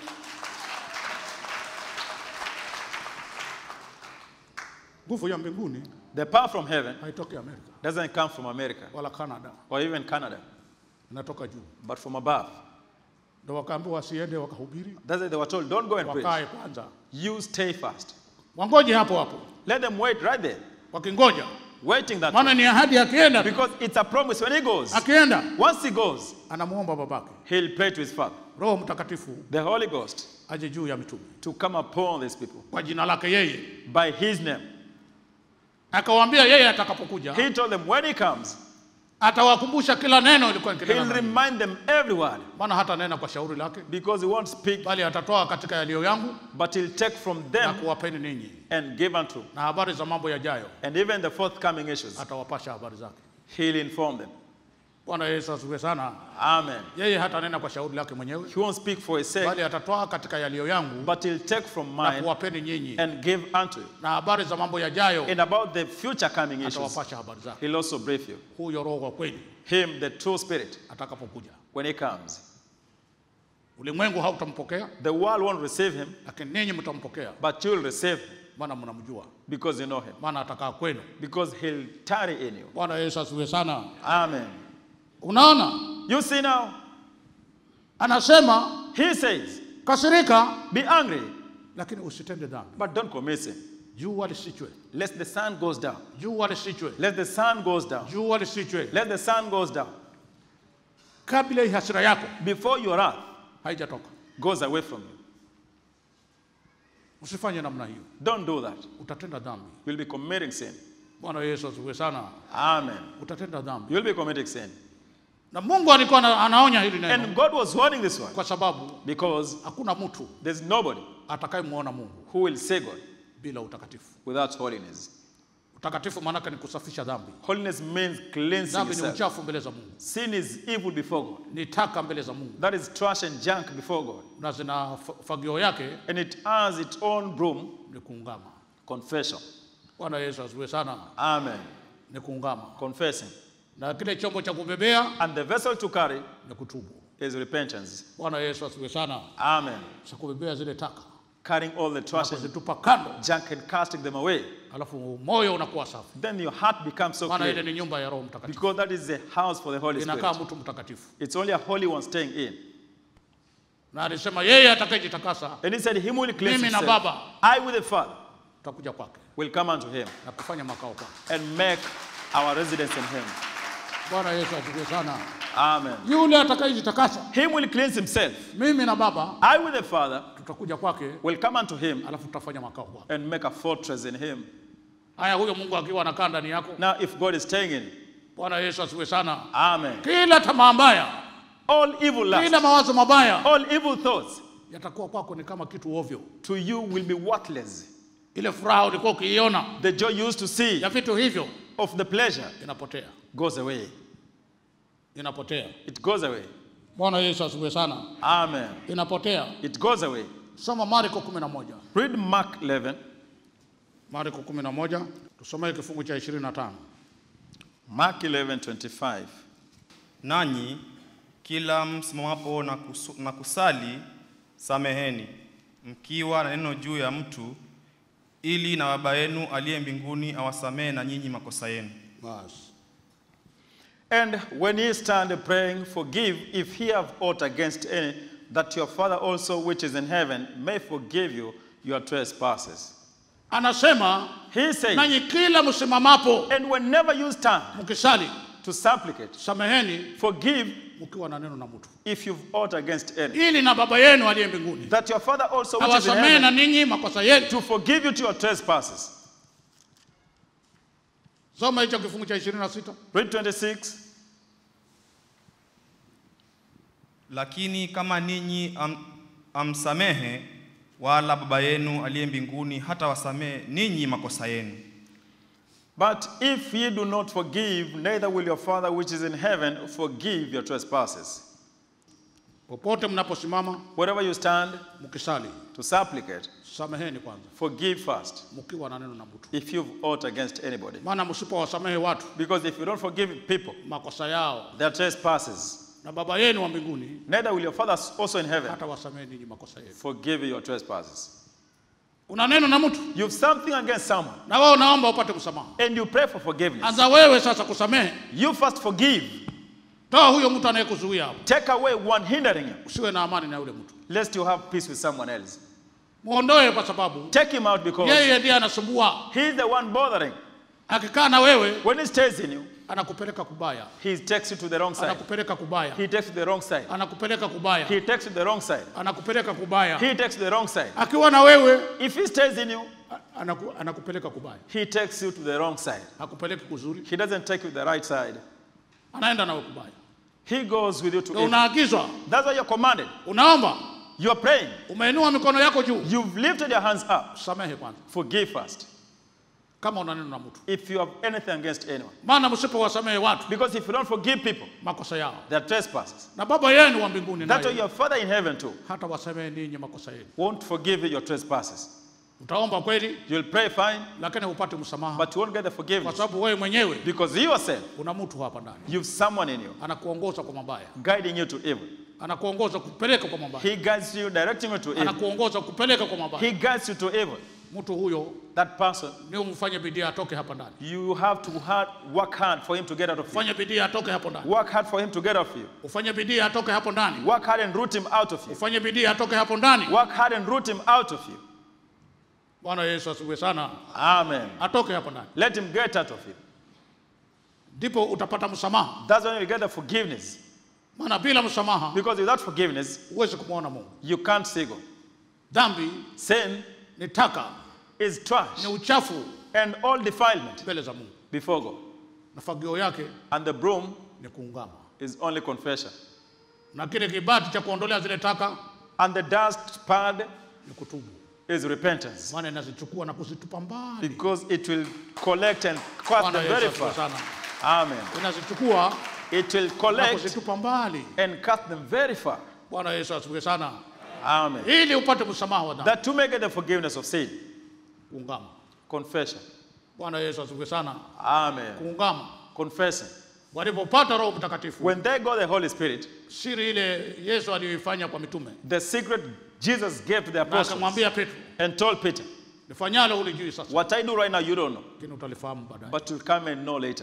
Nguvu ya mbinguni The power from heaven haitoki Amerika doesn't come from America wala Canada, or even Canada, inatoka juu. but from above. Ndio wakaambiwa wasiende wakahubiri, That's why they were told, don't go and preach. wakae kwanza, You stay fast. wangoje hapo hapo. Let them wait right there, Wakingoja, waiting that maana way. ni ahadi, akienda Because it's a promise when he goes. akienda Once he goes, anamuomba babake he'll pray to his Father, Roho Mtakatifu the Holy Ghost, aje juu ya mitume to come upon these people kwa jina lake yeye. by his name. Akawaambia yeye atakapokuja He told them when he comes, atawakumbusha kila neno ilikuwa he'll nikinena, remind them every word, maana hata nena kwa shauri lake, because he won't speak, bali atatoa katika yaliyo yangu but he'll take from na them kuwapeni ninyi, and give unto. na habari za mambo yajayo And even the forthcoming issues, atawapasha habari zake. he'll inform them. Bwana Yesu asifiwe sana. Amen. Yeye hata nena kwa shauri lake mwenyewe, He won't speak for his sake, bali atatoa katika yaliyo yangu but he'll take from na mine kuwapeni nyinyi, and give unto you. na habari za mambo yajayo And about the future coming issues, atawapasha habari zake. he'll also brief you. Huyo Roho wa kweli Him, the true spirit, atakapokuja, when he comes. ulimwengu hautampokea, The world won't receive him, lakini ninyi mtampokea, but you'll receive him maana mnamjua, because you know him. maana atakaa kwenu. Because he'll tarry in you. Bwana Yesu asifiwe sana. Amen. Unaona, You see now, anasema he says, kasirika, be angry, lakini usitende dhambi. but don't commit sin. Jua lisichwe, Lest the sun goes down. jua lisichwe, Lest the sun goes down. jua lisichwe, Let the sun goes down. kabla hii hasira yako Before your wrath haijatoka. goes away from you. Usifanye namna hiyo, Don't do that. utatenda dhambi. You'll be committing sin. Bwana Yesu asifiwe sana. Amen. Utatenda dhambi. You'll be committing sin. Na Mungu alikuwa ana- anaonya hili neno And God was warning this one kwa sababu because hakuna mtu there's nobody atakayemuona Mungu who will see God bila utakatifu. without holiness. Utakatifu maana yake ni kusafisha dhambi. Holiness means cleansing Dhambi ni yourself. uchafu mbele za Mungu, Sin is evil before God. ni taka mbele za Mungu, That is trash and junk before God. na zina fa- fagio yake And it has its own broom, ni kuungama. confession. Bwana Yesu asifiwe sana. Amen. Ni kuungama, Confessing. na kile chombo cha kubebea And the vessel to carry ni kutubu. is repentance. Bwana Yesu asifiwe sana. Amen. Cha kubebea zile taka Carrying all the na trash and kuzitupa kando, junk and casting them away. alafu moyo unakuwa safi, Then your heart becomes so maana ile clean. ni nyumba ya Roho Mtakatifu, Because that is the house for the Holy inakaa Spirit. mtu mtakatifu. It's only a holy one staying in. Na alisema yeye atakayejitakasa, And he said, him will cleanse mimi na himself. Baba I with the Father tutakuja kwake will come unto him na kufanya makao kwake. and make our residence in him. Bwana Yesu asifiwe sana. Amen. Yule atakayejitakasa, Him will cleanse himself. mimi na Baba I with the Father tutakuja kwake, will come unto him alafu tutafanya makao kwake. and make a fortress in him. Haya, huyo Mungu akiwa anakaa ndani yako, Now, if God is staying in, Bwana Yesu asifiwe sana. amen. Kila tamaa mbaya, All evil kila lusts, mawazo mabaya all evil thoughts yatakuwa kwako ni kama kitu ovyo. to you will be worthless. Ile furaha ulikuwa ukiiona The joy you used to see ya vitu hivyo of the pleasure inapotea. goes away. Inapotea. It goes away. Bwana Yesu asifiwe sana. Amen. Inapotea. It goes away. Soma Marko kumi na moja. Read Mark eleven. Marko kumi na moja. Tusomee kifungu cha ishirini na tano. Mark eleven twenty-five. Nanyi kila msimamapo na, kusu, na kusali sameheni, mkiwa na neno juu ya mtu, ili na Baba yenu aliye mbinguni awasamehe na nyinyi makosa yenu. Bas. And when ye stand praying, forgive if he have aught against any, that your Father also which is in heaven may forgive you your trespasses. Anasema, He says, nanyi kila msimamapo and whenever you stand mkisali to supplicate, sameheni forgive mkiwa na neno na mtu, if you've aught against any, ili na Baba yenu aliye mbinguni that your Father also which is in awasamehe na heaven ninyi makosa yenu. to forgive you to your trespasses. Soma hicho kifungu cha ishirini na sita. Read twenty-six. Lakini kama ninyi am, amsamehe, wala Baba yenu aliye mbinguni hata wasamehe ninyi makosa yenu. But if ye do not forgive, neither will your Father which is in heaven forgive your trespasses. Popote mnaposimama Wherever you stand mkisali, to supplicate, sameheni kwanza forgive first mkiwa na neno na mtu. if you've aught against anybody. Maana msipowasamehe watu Because if you don't forgive people makosa yao, their trespasses, na Baba yenu wa mbinguni neither will your Father also in heaven hata wasamehe ninyi makosa yenu. forgive your trespasses. Una neno na mtu You've something against someone na wewe unaomba upate msamaha. and you pray for forgiveness. Anza wewe sasa kusamehe. You first forgive. Toa huyo mtu anayekuzuia hapo. Take away one hindering you, Usiwe na amani na yule mtu. lest you have peace with someone else. Muondoe kwa sababu Take him out because yeye ndiye anasumbua. he is the one bothering. Akikaa na wewe When he stays in you, anakupeleka kubaya. he takes you to the wrong side. Anakupeleka kubaya. He takes you to the wrong side. Anakupeleka kubaya. He takes you to the wrong side. Anakupeleka kubaya. He takes you to the wrong side. Akiwa na wewe If he stays in you, anaku, anakupeleka kubaya. he takes you to the wrong side. Hakupeleki kuzuri. He doesn't take you to the right side. Anaenda na wewe kubaya. He goes with you to Na evil. unaagizwa, That's why you're commanded. unaomba, You're praying. umeinua mikono yako juu. You've lifted your hands up. Samehe kwanza Forgive first. kama una neno na mtu. If you have anything against anyone. Maana msipowasamehe watu Because if you don't forgive people makosa yao, their trespasses, na Baba yenu wa mbinguni that's why naye your Father in heaven too hata wasamehe ninyi makosa yenu. won't forgive you your trespasses. Utaomba kweli, You'll pray fine, lakini upate msamaha but you won't get the kwa forgiveness. sababu wewe mwenyewe Because you yourself, una mtu hapa ndani you've someone in you anakuongoza kwa mabaya, guiding you to evil. anakuongoza kupeleka kwa mabaya, He guides you, directing you to evil. anakuongoza kupeleka kwa mabaya. He guides you to evil. Mtu huyo That person, ni umfanye bidii atoke hapa ndani. you have to hard, work hard for him to get out of you. Ufanye bidii atoke hapo ndani. Work hard for him to get off you. Ufanye bidii atoke hapo ndani. Work hard and root him out of you. Ufanye bidii atoke hapo ndani. Work hard and root him out of you. Bwana Yesu asifiwe sana. Amen. Atoke hapo ndani. Let him get out of you. Ndipo utapata msamaha. That's when you get the forgiveness. Maana bila msamaha Because without forgiveness, huwezi kumwona Mungu. you can't see God. Dhambi Sin ni taka, is trash ni uchafu and all defilement mbele za Mungu. before God. Na fagio yake And the broom ni kuungama. is only confession. Na kile kibati cha kuondolea zile taka And the dust pad ni kutubu. is repentance. Maana inazichukua na kuzitupa mbali. Because it will collect and cast Bwana them Yesu very asifiwe far. sana. Amen. Inazichukua It will na collect kuzitupa mbali. and cast them very far. Bwana Yesu asifiwe sana. Amen. Ili upate msamaha wa dhambi. That to make it the forgiveness of sin. Kuungama. Confession. Bwana Yesu asifiwe sana. Amen. Kuungama. Confessing. Walipopata Roho Mtakatifu, When they got the Holy Spirit, siri ile Yesu aliyoifanya kwa mitume, the secret Jesus gave to the na apostles akamwambia Petro, and told Peter, nifanyalo ulijui sasa, what I do right now you don't know, lakini utalifahamu baadaye. but you'll come and know later.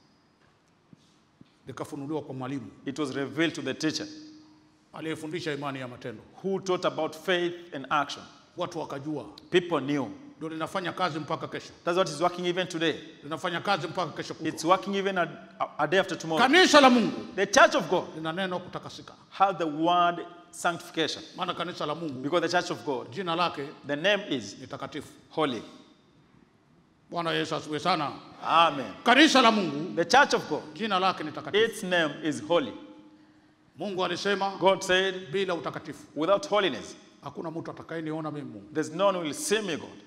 Likafunuliwa kwa mwalimu It was revealed to the teacher aliyefundisha imani ya matendo. who taught about faith and action. Watu wakajua. People knew. Ndio linafanya kazi mpaka kesho. That's what is working even today. Linafanya kazi mpaka kesho It's kutwa. working even a, a day after tomorrow. Kanisa la Mungu The church of God lina neno kutakasika. has the word sanctification. Maana kanisa la Mungu Because the church of God, jina lake the name is ni takatifu. holy. Bwana Yesu asifiwe sana. Amen. Kanisa la Mungu The church of God, jina lake ni takatifu. its name is holy. Mungu alisema God said, bila utakatifu without holiness, hakuna mtu atakayeniona mimi Mungu. There's no one who will see me, God.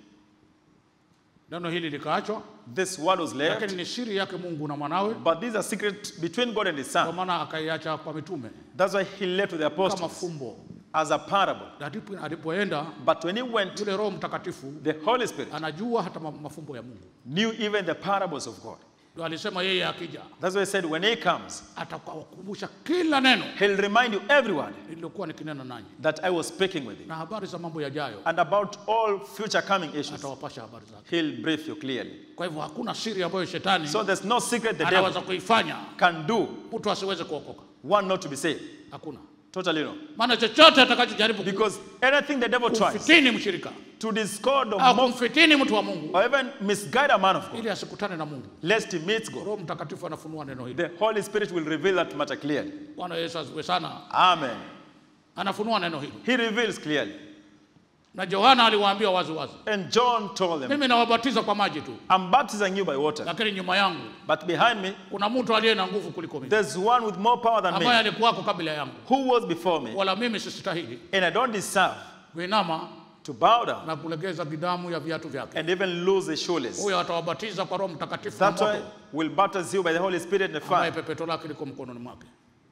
Neno hili likaachwa, This word was left, lakini ni siri yake Mungu na mwanawe. but these are secret between God and His Kwa Son. maana akaiacha kwa mitume That's why He left to the kama apostles fumbo. as a parable. Ndipo alipoenda But when He went, yule Roho Mtakatifu the Holy Spirit anajua hata ma- mafumbo ya Mungu. knew even the parables of God. Ndio alisema yeye akija That's why He said, when He comes, atakukumbusha kila neno He'll remind you every word nililokuwa nikinena nanyi, that I was speaking with you. na habari za mambo yajayo And about all future coming issues, atawapasha habari zake. He'll brief you clearly. Kwa hivyo hakuna siri ambayo shetani So there's no secret the anaweza devil kuifanya can do, mtu asiweze kuokoka. one not to be saved. Hakuna. Totally no. Maana chochote atakachojaribu Because anything the devil tries kumfitini mshirika to discord or au mock kumfitini mtu wa Mungu or even misguide a man of God, ili asikutane na Mungu, lest he meets God, Roho Mtakatifu anafunua neno hili. the Holy Spirit will reveal that matter clearly. Bwana Yesu asifiwe sana. Amen. Anafunua neno hili. He reveals clearly. Na Yohana aliwaambia wazi wazi, And John told them, mimi nawabatiza kwa maji tu, I'm baptizing you by water, lakini nyuma yangu but behind me, kuna mtu aliye na nguvu kuliko mimi, there's one with more power than ambaye me, alikuwako kabla yangu, who was before me, wala mimi sistahili and I don't deserve kuinama to bow down na kulegeza gidamu ya viatu vyake. and even lose the shoelace. Huyo atawabatiza kwa Roho Mtakatifu na That's why moto, we'll baptize you by the Holy Spirit and the ambaye fire. pepeto lake liko mkononi mwake.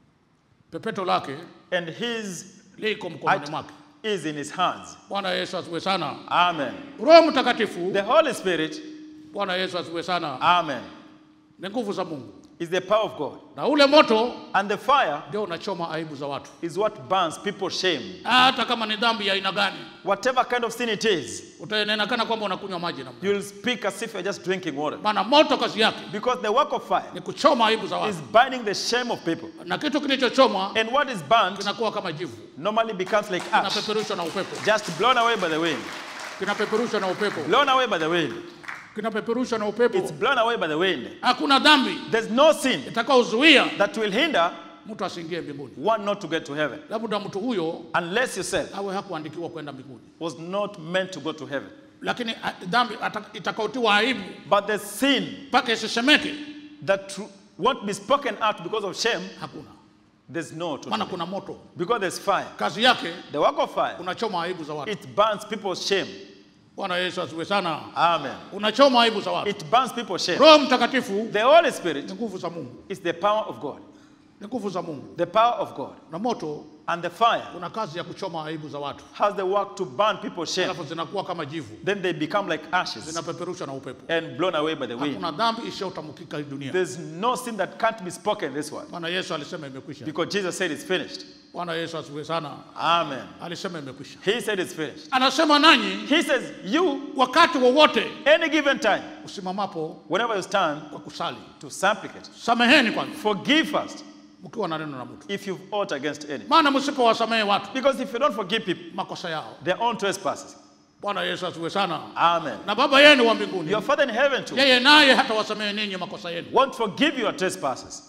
Pepeto lake And his liko mkononi act mwake. is in his hands. Bwana Yesu asifiwe sana. Amen. Roho Mtakatifu, The Holy Spirit, Bwana Yesu asifiwe sana, amen, ni nguvu za Mungu, is the power of God. na ule moto And the fire ndio unachoma aibu za watu, is what burns people's shame. hata kama ni dhambi ya aina gani. Whatever kind of sin it is, Utaenena kana kwamba unakunywa maji na you'll speak as if you're just drinking water. maana moto kazi yake Because the work of fire ni kuchoma aibu za is watu, burning the shame of people. na kitu kilichochomwa And what is burnt kinakuwa kama jivu, normally becomes like ash, kinapeperushwa na upepo, just blown away by the wind. kinapeperushwa na upepo, Blown away by the wind. kinapeperushwa na upepo. It's blown away by the wind. Hakuna dhambi There's no sin itakaozuia that will hinder mtu asiingie mbinguni, one not to get to heaven, labda mtu huyo unless yourself awe hakuandikiwa kwenda mbinguni, was not meant to go to heaven. lakini a- dhambi ata- itakaotiwa aibu But the sin mpaka isisemeke, that tr- won't be spoken out because of shame, hakuna. there's no Maana totally. kuna moto, Because there's fire. kazi yake The work of fire, unachoma aibu za watu. it burns people's shame. Bwana Yesu asifiwe sana. Amen. Unachoma aibu za watu. It burns people's shame. Roho Mtakatifu The Holy Spirit ni nguvu za Mungu, is the power of God. ni nguvu za Mungu, The power of God. na moto And the fire una kazi ya kuchoma aibu za watu, has the work to burn people's shame. alafu zinakuwa kama jivu, Then they become like ashes zinapeperushwa na upepo. and blown away by the wind. Hakuna dhambi isiyotamkika hii dunia. There's no sin that can't be spoken this way. Bwana Yesu alisema imekwisha. Because Jesus said it's finished. Bwana Yesu asifiwe sana. Amen. Alisema imekwisha. He said it's finished. Anasema nanyi He says, you, wakati wowote any given time, usimamapo whenever you stand kwa kusali, to supplicate, sameheni kwanza forgive first mkiwa na neno na mtu, if you've ought against any. maana msipowasamehe watu Because if you don't forgive people makosa yao, their own trespasses, Bwana Yesu asifiwe sana, amen, na Baba yenu wa mbinguni your Father in heaven too yeye naye hata wasamehe ninyi makosa yenu. won't forgive your trespasses.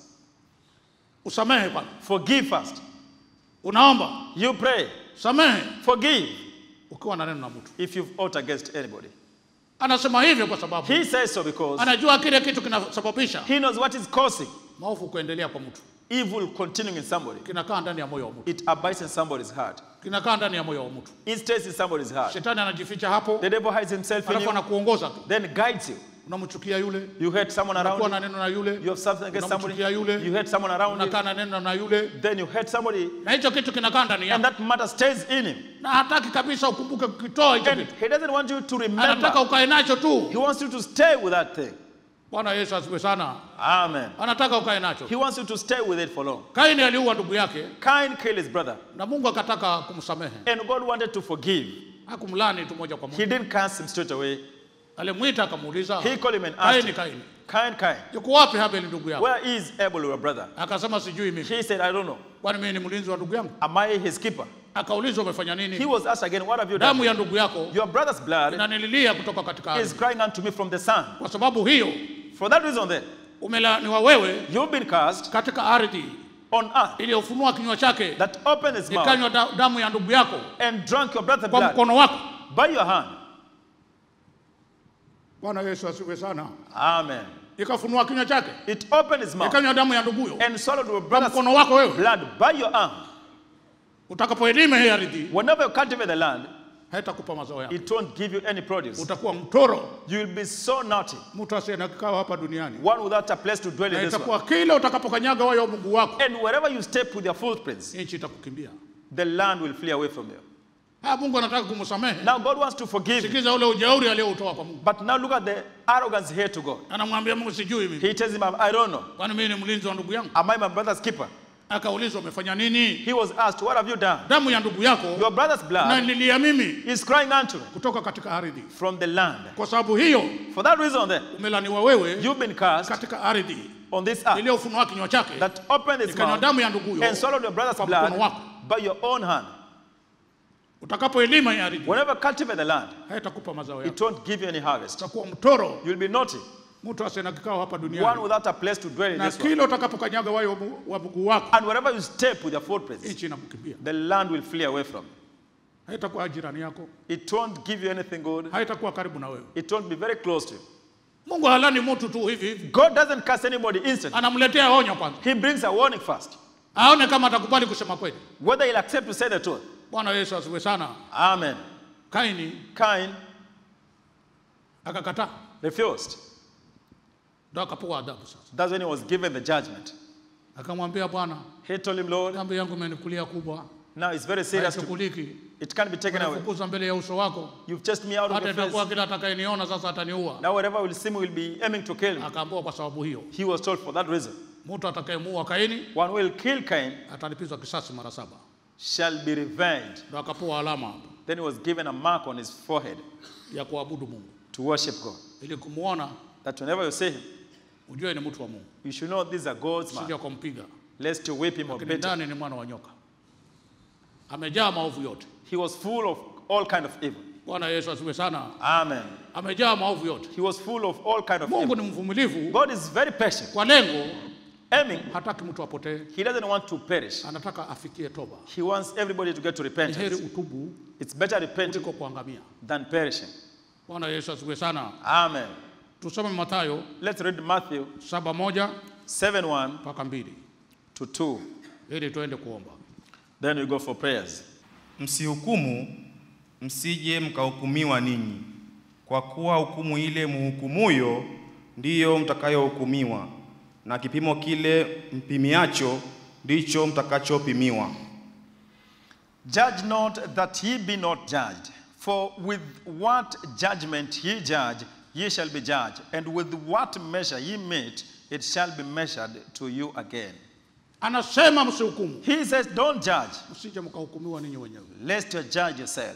Usamehe kwanza, Forgive first. unaomba You pray, samehe forgive ukiwa na neno na mtu. if you've ought against anybody. Anasema hivyo kwa sababu He says so because anajua kile kitu kinasababisha he knows what is causing maovu kuendelea kwa mtu, evil continuing in somebody. kinakaa ndani ya moyo wa mtu, It abides in somebody's heart. kinakaa ndani ya moyo wa mtu. It stays in somebody's heart. Shetani anajificha hapo, The devil hides himself in alafu you, anakuongoza tu, then guides you. unamchukia yule, You hate someone around unakuwa na you. neno na yule, You have something against somebody. unamchukia yule, You hate someone around unakaa you. na neno na yule, Then you hate somebody, na hicho kitu kinakaa ndani and yako, that matter stays in him. na hataki kabisa ukumbuke kukitoa hicho And kitu, he doesn't want you to anataka remember. ukae nacho tu. He wants you to stay with that thing. Bwana Yesu asifiwe sana. Amen. Anataka ukae nacho. He wants you to stay with it for long. Kaini aliua ndugu yake Cain killed his brother, na Mungu akataka kumsamehe, and God wanted to forgive. hakumlani tu moja kwa He moja, didn't cast him straight away. alimwita akamuuliza, He called him and asked Kaini, him, Kaini, Cain, Cain, yuko wapi Habeli ndugu yako? where is Abel, your brother? Akasema sijui mimi, He said, I don't know. kwani mimi ni mlinzi wa ndugu yangu? Am I his keeper? Akaulizwa umefanya He nini? was asked again, what have you Damu done? ya ndugu yako Your brother's blood inanililia kutoka katika is ardhi. crying unto me from the sun. Kwa sababu hiyo For that reason then, umelaaniwa wewe you've been cast katika ardhi on earth iliyofunua kinywa chake that opened his mouth ikanywa da, damu ya ndugu yako and drank your brother's kwa blood mkono wako. by your hand. Bwana Yesu asifiwe sana. Amen. Ikafunua kinywa chake It opened his mouth ikanywa damu ya nduguyo and swallowed your kwa brother's mkono wako wewe. blood by your arm. Utakapoelima hii ardhi, whenever you cultivate the land, haitakupa mazao yako. it won't give you any produce. Utakuwa mtoro. You will be so naughty. Mtu asiye kikao hapa duniani. One without a place to dwell in this Itakuwa world. kila utakapokanyaga wao Mungu wako. And wherever you step with your footprints, nchi itakukimbia. The land will flee away from you. Ha, Mungu anataka kumsamehe. Now God wants to forgive. Sikiza ule ujeuri aliyoutoa kwa Mungu. But now look at the arrogance here to God. Anamwambia Mungu sijui mimi. He tells him, I don't know. Kwani mimi ni mlinzi wa ndugu yangu? Am I my brother's keeper? Akaulizwa umefanya nini? He was asked, what have you done? Damu ya ndugu yako, your brother's blood, na nilia mimi, is crying unto me kutoka katika ardhi. From the land. Kwa sababu hiyo, for that reason then, umelaniwa wewe, you've been cast katika ardhi on this earth, iliyofunua kinywa chake, that opened its mouth damu ya ndugu and swallowed your brother's blood by your own hand. Utakapoelima ardhi, whenever you cultivate the land, haitakupa mazao yako. It won't give you any harvest. Utakuwa mtoro. You'll be naughty. Mtu asiyena kikao hapa duniani. One without a place to dwell in na this world. kila utakapokanyaga wao wa Mungu wako, and wherever you step with your footprints, nchi inakukimbia. The land will flee away from you. Haitakuwa jirani yako. It won't give you anything good. Haitakuwa karibu na wewe. It won't be very close to you. Mungu halani mtu tu hivi hivi. God doesn't cast anybody instantly. Anamletea onyo kwanza. He brings a warning first. Aone kama atakubali kusema kweli. Whether he'll accept to say the truth. Bwana Yesu asifiwe sana. Amen. Kaini, Cain akakataa. Refused. Ndio akapewa adhabu sasa. That's when he was given the judgment. Akamwambia Bwana, he told him, Lord, dhambi yangu imenikulia kubwa. Now it's very serious. To, it can't be taken away. mbele ya uso wako. You've chased me out of the face. Kila atakayeniona sasa ataniua. Now wherever will see me will be aiming to kill me. Akaambiwa kwa sababu hiyo. He was told for that reason. Mtu atakayemuua Kaini, one will kill Cain, atalipizwa kisasi mara saba. Shall be revenged. Ndio akapewa alama hapo. Then he was given a mark on his forehead. Ya kuabudu Mungu. To worship God. Ili kumuona, that whenever you see him, ujue ni mtu wa Mungu. You should know this is a God's man. Sio kumpiga. Lest you whip him or beat him. Ndani ni mwana wa nyoka. Amejaa maovu yote. He was full of all kind of evil. Bwana Yesu asifiwe sana. Amen. Amejaa maovu yote. He was full of all kind of Mungu evil. ni mvumilivu. God is very patient. Kwa lengo, aiming, hataki mtu apotee. He doesn't want to perish. Anataka afikie toba. He wants everybody to get to repentance. Heri utubu. It's better repent kuliko kuangamia than perishing. Bwana Yesu asifiwe sana. Amen. Tusome Mathayo. Let's read Matthew saba moja seven one mpaka mbili to two. Ili tuende kuomba. Then we go for prayers. Msihukumu, msije mkahukumiwa ninyi, kwa kuwa hukumu ile muhukumuyo ndiyo mtakayohukumiwa, na kipimo kile mpimiacho ndicho mtakachopimiwa. Judge not that ye be not judged, for with what judgment ye judge, ye shall be judged, and with what measure ye mete, it shall be measured to you again. Anasema msihukumu. He says don't judge. Msije mkahukumiwa ninyi wenyewe. Lest you judge yourself.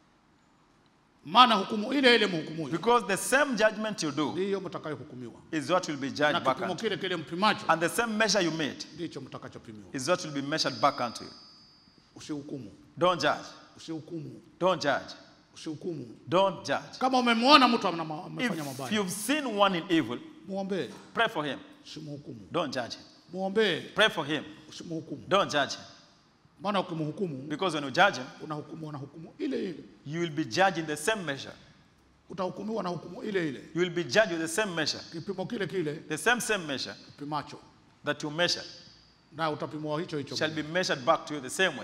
Maana hukumu ile ile mhukumuyo. Because the same judgment you do ndiyo mtakayohukumiwa. Is what will be judged back unto you. Kile mpimacho. And the same measure you made ndicho mtakachopimiwa. Is what will be measured back unto you. Usihukumu. Don't judge. Usihukumu. Don't judge. Usihukumu. Don't judge. Kama umemwona mtu amefanya mabaya. If you've seen one in evil, muombe. Pray for him. Usimhukumu. Don't judge him. Muombe. Pray for him. Usimhukumu. Don't judge him. Maana ukimhukumu, because when you judge him, unahukumu na hukumu ile ile. You will be judged in the same measure. Utahukumiwa na hukumu ile ile. You will be judged with the same measure. Kipimo kile kile. The same same measure. Kipimacho. That you measure. Na utapimwa hicho hicho. Shall be measured back to you the same way.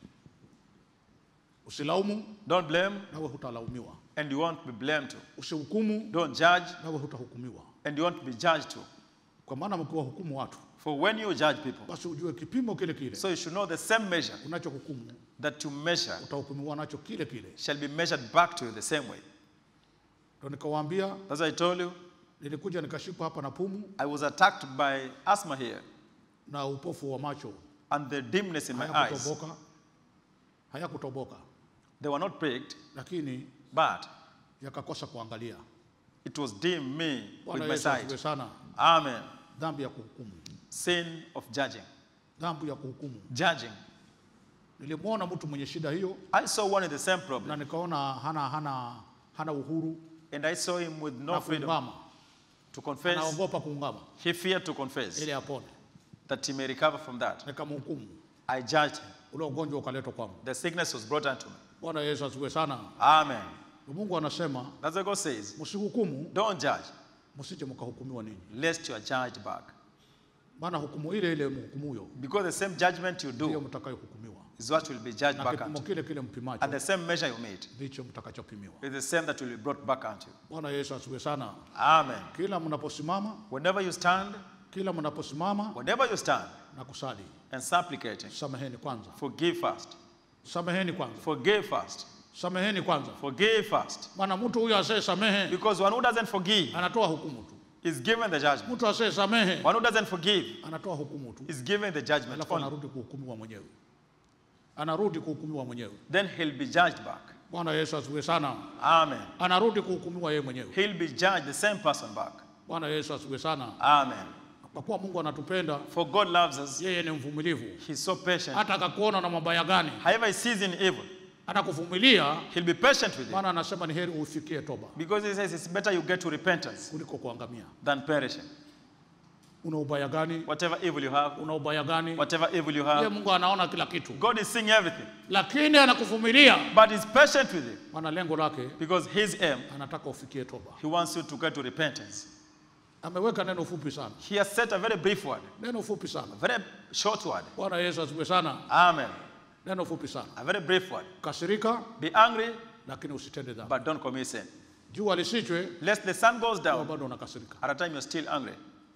Usilaumu. Don't blame. Nawe hutalaumiwa. And you won't be blamed too. Usihukumu. Don't judge. Nawe hutahukumiwa. And you won't be judged too. Kwa maana mkiwahukumu watu, for when you judge people, basi ujue kipimo kile kile. So you should know the same measure. Unachohukumu. That you measure. Utahukumiwa nacho kile kile. Shall be measured back to you the same way. Ndio nikawaambia. That's what I told you. Nilikuja nikashikwa hapa na pumu. I was attacked by asthma here. Na upofu wa macho. And the dimness in my eyes. Hayakutoboka. Hayakutoboka. They were not pricked. Lakini but yakakosa kuangalia. It was dim me with my sight. Sana. Amen. Dhambi ya kuhukumu. Sin of judging. Dhambi ya kuhukumu. Judging. Nilimwona mtu mwenye shida hiyo. I saw one in the same problem. Na nikaona hana hana hana uhuru. And I saw him with no freedom kungama. To confess. Anaogopa kungama. He feared to confess. Ili apone. That he may recover from that. Nikamhukumu. I judged him. Ule ugonjwa ukaletwa kwangu. The sickness was brought unto me. Bwana Yesu asifiwe sana. Amen. Mungu anasema, that's what God says. Msihukumu. Don't judge. Msije mkahukumiwa ninyi. Lest you are judged back. Maana hukumu ile ile mhukumuyo Because the same judgment you ndio do mtakayohukumiwa. is what will be judged Na back kipimo unto you. kile kile mpimacho And the same measure you made ndicho mtakachopimiwa. is the same that will be brought back unto you. Bwana Yesu asifiwe sana. Amen. Kila mnaposimama, Whenever you stand, kila mnaposimama whenever you stand na kusali, and supplicating, sameheni kwanza. forgive first. Sameheni kwanza. Forgive first. Sameheni kwanza. Forgive first. Maana mtu huyo asiyesamehe Because one who doesn't forgive anatoa hukumu tu. is given the judgment. Mtu asiyesamehe One who doesn't forgive anatoa hukumu tu. is given the judgment Alafu only. anarudi kuhukumiwa mwenyewe. Anarudi kuhukumiwa mwenyewe. Then he'll be judged back. Bwana Yesu asifiwe sana. Amen. Anarudi kuhukumiwa yeye mwenyewe. He'll be judged, the same person back. Bwana Yesu asifiwe sana. Amen. Kwa kuwa Mungu anatupenda, For God loves us. yeye ni mvumilivu. He's so patient. Hata akakuona na mabaya gani, However he sees in evil, atakuvumilia. he'll be patient with you. Maana anasema ni heri ufikie toba Because he says it's better you get to repentance kuliko kuangamia. than perishing. Una ubaya gani? Whatever evil you have, Una ubaya gani? whatever evil you Yeye have, Mungu anaona kila kitu, God is seeing everything. lakini anakuvumilia. But he's patient with you Maana lengo lake because his aim, anataka ufikie toba. he wants you to get to repentance. Ameweka neno fupi sana, He has set a very brief word, neno fupi sana. a very short word. Bwana Yesu asifiwe sana. Amen. Neno fupi sana. A very brief word. Kasirika Be angry, lakini usitende dhambi. but don't commit sin. Jua lisichwe Lest the sun goes au down, bado unakasirika. at a time you're still angry.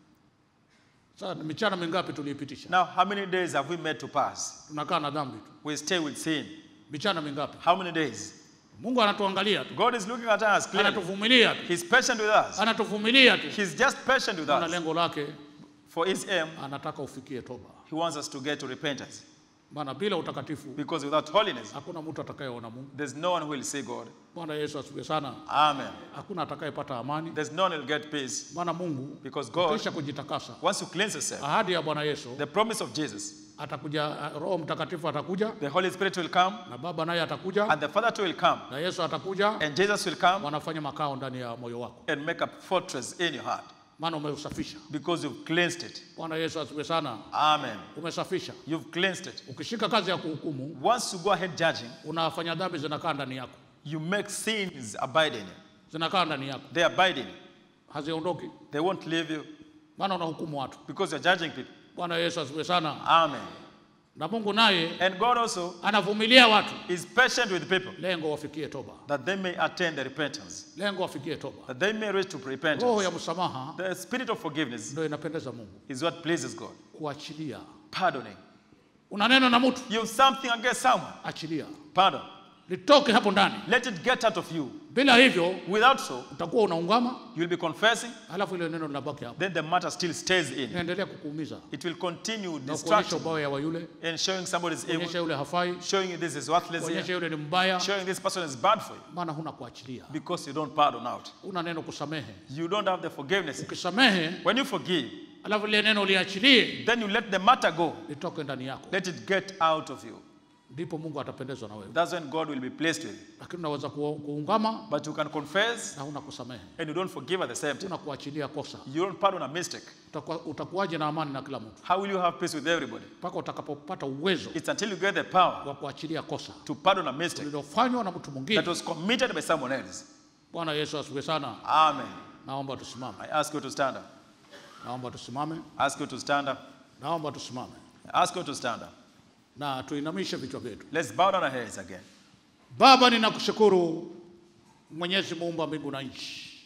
Sasa michana mingapi tuliipitisha? Now, how many days have we made to pass? Tunakaa na dhambi tu. We stay with sin. Michana mingapi? How many days? Mungu anatuangalia tu. God is looking at us clearly. Anatuvumilia tu. He's patient with us. Anatuvumilia tu. He's just patient with Na us. lengo lake For his aim, anataka ufikie toba. he wants us to get to repentance. Maana bila utakatifu Because without holiness, hakuna mtu atakayeona Mungu. there's no one who will see God. Bwana Yesu asifiwe sana. Amen. Hakuna atakayepata amani. There's no one who will get peace. Maana Mungu Because God, kisha kujitakasa. once you cleanse yourself, Ahadi ya Bwana Yesu the promise of Jesus, atakuja, Roho Mtakatifu atakuja the Holy Spirit will come, na Baba naye atakuja and the Father too will come, na Yesu atakuja, and Jesus will come wanafanya makao ndani ya moyo wako. and make a fortress in your heart. Maana umeusafisha. Because you've cleansed it. Bwana Yesu asifiwe sana. Amen. Umesafisha. You've cleansed it. Ukishika kazi ya kuhukumu, Once you go ahead judging, unafanya dhambi zinakaa ndani yako. you make sins abide in you. Zinakaa ndani yako. They abide in you. Haziondoki. They won't leave you Maana unahukumu watu. because you're judging people. Bwana Yesu asifiwe sana. Amen. Na Mungu naye And God also anavumilia watu. is patient with people Lengo wafikie toba. that they may attain the repentance, Lengo wafikie toba. that they may reach to Roho repentance. ya msamaha The spirit of forgiveness ndio inapendeza Mungu. is what pleases God. Kuachilia. Pardoning. Una neno na mtu, You have something against someone. achilia. Pardon. Litoke hapo ndani. Let it get out of you. Bila hivyo Without so, utakuwa unaungama, you'll be confessing, alafu ile neno linabaki hapo. then the matter still stays in. Inaendelea kukuumiza. It will continue Na kuonyesha distracting ubaya wa yule, and showing somebody's evil, kuonyesha yule hafai, showing you this is worthless kuonyesha here, yule ni mbaya, showing this person is bad for you maana huna kuachilia. because you don't pardon out. Una neno kusamehe. You don't have the forgiveness. Ukisamehe, When you forgive, alafu ile neno liachilie, then you let the matter go. litoke ndani yako. Let it get out of you. Ndipo Mungu atapendezwa na wewe. That's when God will be pleased with you. Lakini unaweza ku- kuungama But you can confess na huna kusamehe. and you don't forgive at the same time. Una kuachilia kosa. You don't pardon a mistake. Utakuwa, utakuwaje na amani na kila mtu? How will you have peace with everybody? Mpaka utakapopata uwezo It's until you get the power wa kuachilia kosa to pardon a mistake lililofanywa na mtu that mwingine. was committed by someone else. Bwana Yesu asifiwe sana. Amen. Naomba tusimame. I ask you to stand up. Naomba tusimame. I ask you to stand up. Naomba tusimame. I ask you to stand up. Na tuinamishe vichwa vyetu. Let's bow down our heads again. Baba, ninakushukuru Mwenyezi Muumba wa mbingu na nchi,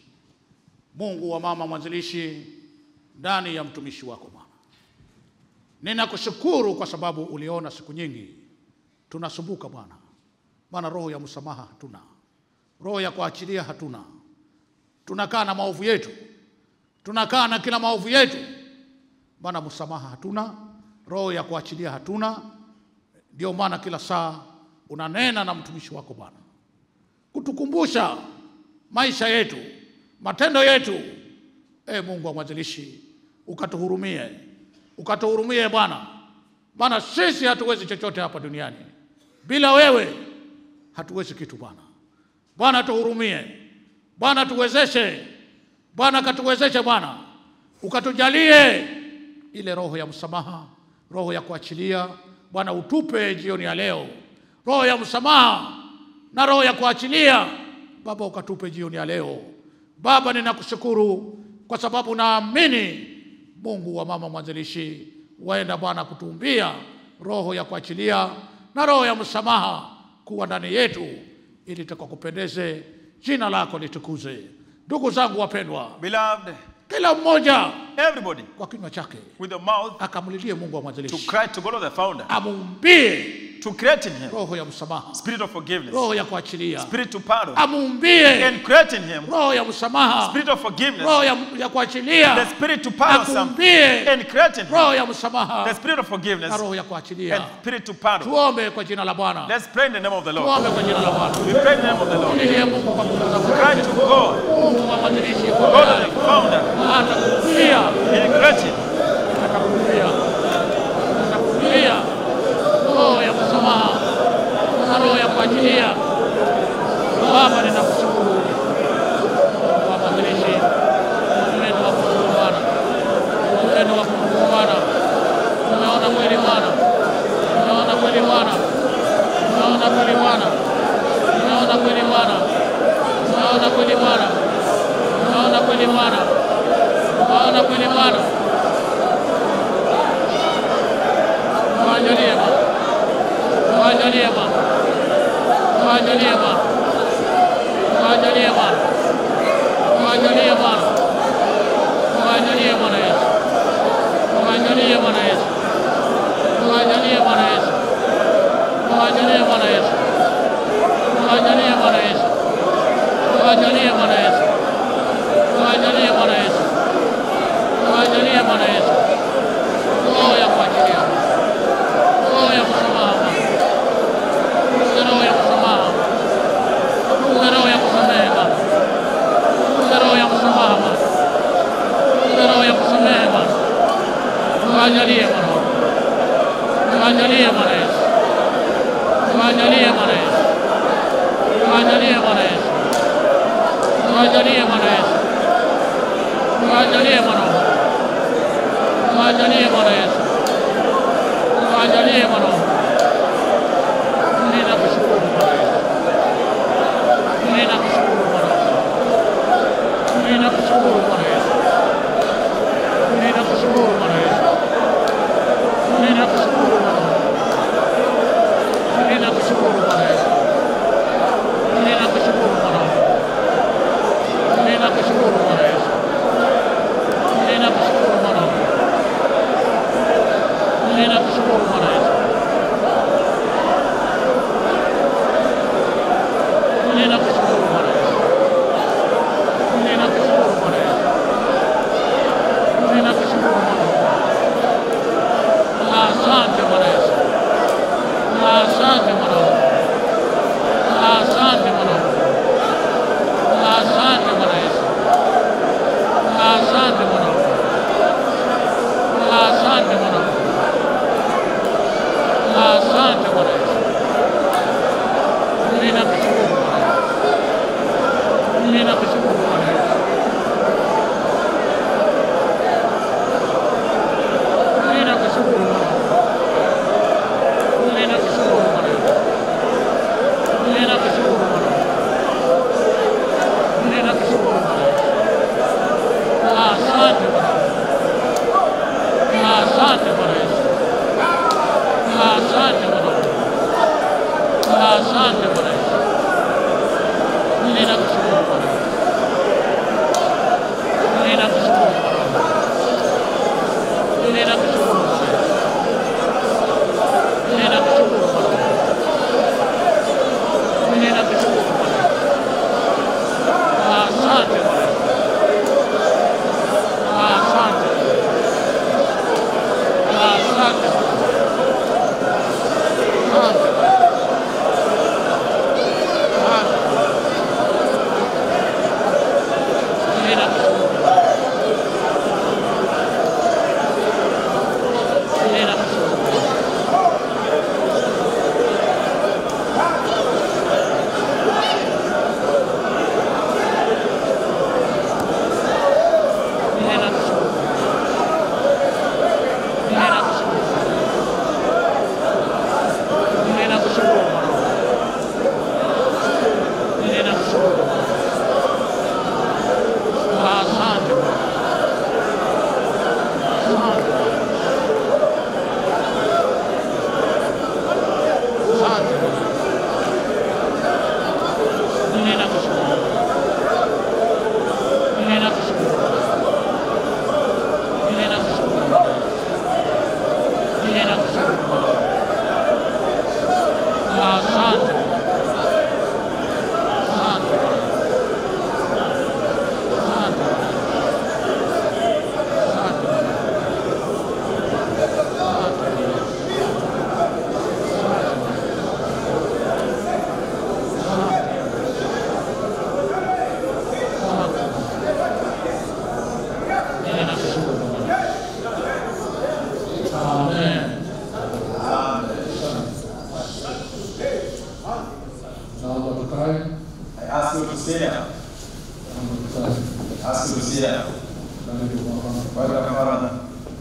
Mungu wa mama mwanzilishi ndani ya mtumishi wako Bwana. Ninakushukuru kwa sababu uliona siku nyingi tunasumbuka Bwana. Bwana, roho ya msamaha hatuna, roho ya kuachilia hatuna. Tunakaa na maovu yetu, tunakaa na kila maovu yetu Bwana. Msamaha hatuna, roho ya kuachilia hatuna. Ndio maana kila saa unanena na mtumishi wako Bwana, kutukumbusha maisha yetu, matendo yetu. E Mungu wa mwanzilishi, ukatuhurumie, ukatuhurumie Bwana. Bwana, sisi hatuwezi chochote hapa duniani, bila wewe hatuwezi kitu Bwana. Bwana, tuhurumie Bwana, tuwezeshe Bwana, katuwezeshe Bwana, ukatujalie ile roho ya msamaha, roho ya kuachilia Bwana. Utupe jioni ya leo roho ya msamaha na roho ya kuachilia Baba, ukatupe jioni ya leo Baba. Ninakushukuru kwa sababu naamini Mungu wa mama mwanzilishi, waenda Bwana kutuumbia roho ya kuachilia na roho ya msamaha kuwa ndani yetu, ili tukakupendeze, jina lako litukuze. Ndugu zangu wapendwa, Beloved, kila mmoja everybody kwa kinywa chake with your mouth akamlilie Mungu wa to mwanzilishi, cry to God the founder, amuumbie to create in him roho ya msamaha, spirit of forgiveness, roho ya kuachilia, spirit to pardon, amuumbie and create in him roho ya msamaha, spirit of forgiveness, roho ya, ya kuachilia, the spirit to pardon something, akuumbie and create in roho him ya msamaha the spirit of na forgiveness roho ya and kuachilia. spirit to pardon. Tuombe kwa jina la Bwana. Let's pray in the name of the Lord. Tuombe kwa jina la Bwana. We pray in the name of the Lord. Tulilie Mungu kwa nguvu za Mungu. Cry to God, Mungu wa mwanzilishi God kwa the founder, atakumbia, and create him atakumbia, atakumbia roho ya msamaha na roho ya kuachilia. Baba, ninakushukuru kwa mwanzilishi, upendo wako Bwana, upendo wako Bwana. Tumeona kweli Bwana, tumeona kweli Bwana, tumeona kweli Bwana, tumeona kweli Bwana, tumeona kweli Bwana, tumeona kweli Bwana, tumeona kweli Bwana. Tuwajalie Bwana, tuwajalie Bwana, tuwajalie Bwana, tuwajalie Bwana, tuwajalie Bwana, tuwajalie Bwana Yesu, tuwajalie Bwana Yesu, tuwajalie Bwana Yesu, tuwajalie Bwana Yesu, tuwajalie Bwana Yesu, tuwajalie Bwana Yesu, tuwajalie Bwana Yesu, tuwajalie Bwana Yesu, roho ya kuachilia, roho ya msamaha, roho ya msamaha, roho ya kusamehe, roho ya msamaha, roho ya kusamehe. Tuwajalie Bwana, tuwajalie Bwana Yesu, tuwajalie Bwana Yesu, tuwajalie Bwana Yesu, tuwajalie Bwana Yesu, tuwajalie Bwana, tuwajalie Bwana Yesu, tuwajalie Bwana. Ninakushukuru Bwana Yesu, ninakushukuru Bwana Yesu, ninakushukuru Bwana Yesu, ninakushukuru Bwana Yesu, ninakushukuru Bwana, ninakushukuru Bwana Yesu, ninakushukuru Bwana, ninakushukuru Bwana Yesu, ninakushukuru Bwana, ninakushukuru Bwana Yesu, ninakushukuru Bwana Yesu, ninakushukuru Bwana Yesu. kutusia. Welcome, Father.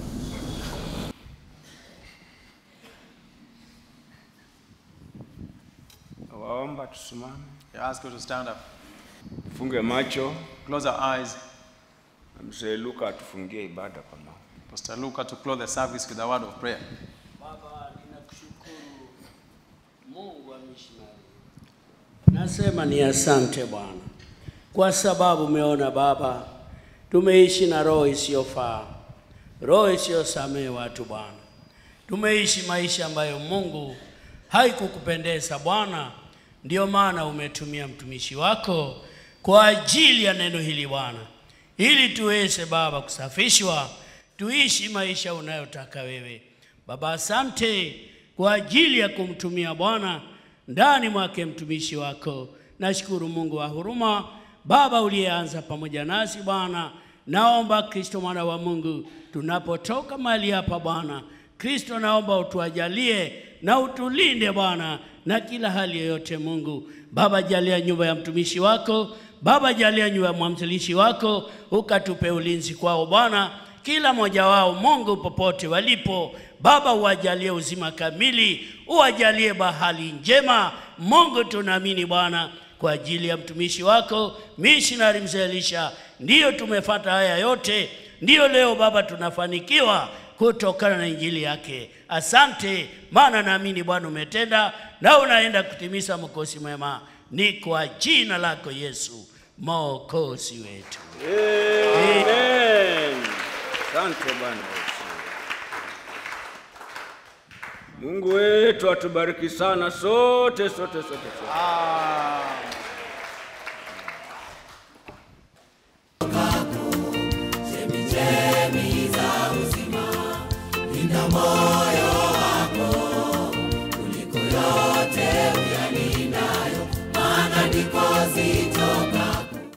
Waomba tusimame. You ask you to stand up. Funge macho. Close our eyes. Mzee Luka atufungie ibada kwa maombi. Pastor Luka to close the service with a word of prayer. Baba, ninakushukuru Mungu wa missionary. Nasema ni asante Bwana. Kwa sababu umeona Baba, tumeishi na roho isiyofaa. Roho isiyosamehe watu Bwana. Tumeishi maisha ambayo Mungu haikukupendeza Bwana. Ndio maana umetumia mtumishi wako kwa ajili ya neno hili Bwana. Ili tuweze Baba kusafishwa, tuishi maisha unayotaka wewe. Baba, asante kwa ajili ya kumtumia Bwana ndani mwake mtumishi wako. Nashukuru Mungu wa huruma, Baba uliyeanza pamoja nasi Bwana. Naomba Kristo mwana wa Mungu, tunapotoka mahali hapa Bwana, Kristo naomba utuajalie na utulinde Bwana na kila hali yoyote Mungu. Baba, jalia nyumba ya mtumishi wako, Baba jalia nyumba ya mwamzilishi wako, ukatupe ulinzi kwao Bwana. Kila mmoja wao Mungu popote walipo, Baba uwajalie uzima kamili, uwajalie bahali njema. Mungu tunaamini Bwana kwa ajili ya mtumishi wako missionary Mzee Elisha, ndiyo tumefuata haya yote, ndiyo leo Baba tunafanikiwa kutokana na injili yake. Asante, maana naamini Bwana umetenda na unaenda kutimiza mkosi mwema. Ni kwa jina lako Yesu Mwokozi wetu. Amen. Asante Bwana Yesu. Mungu wetu atubariki sana sote sote sote. sote. Ah.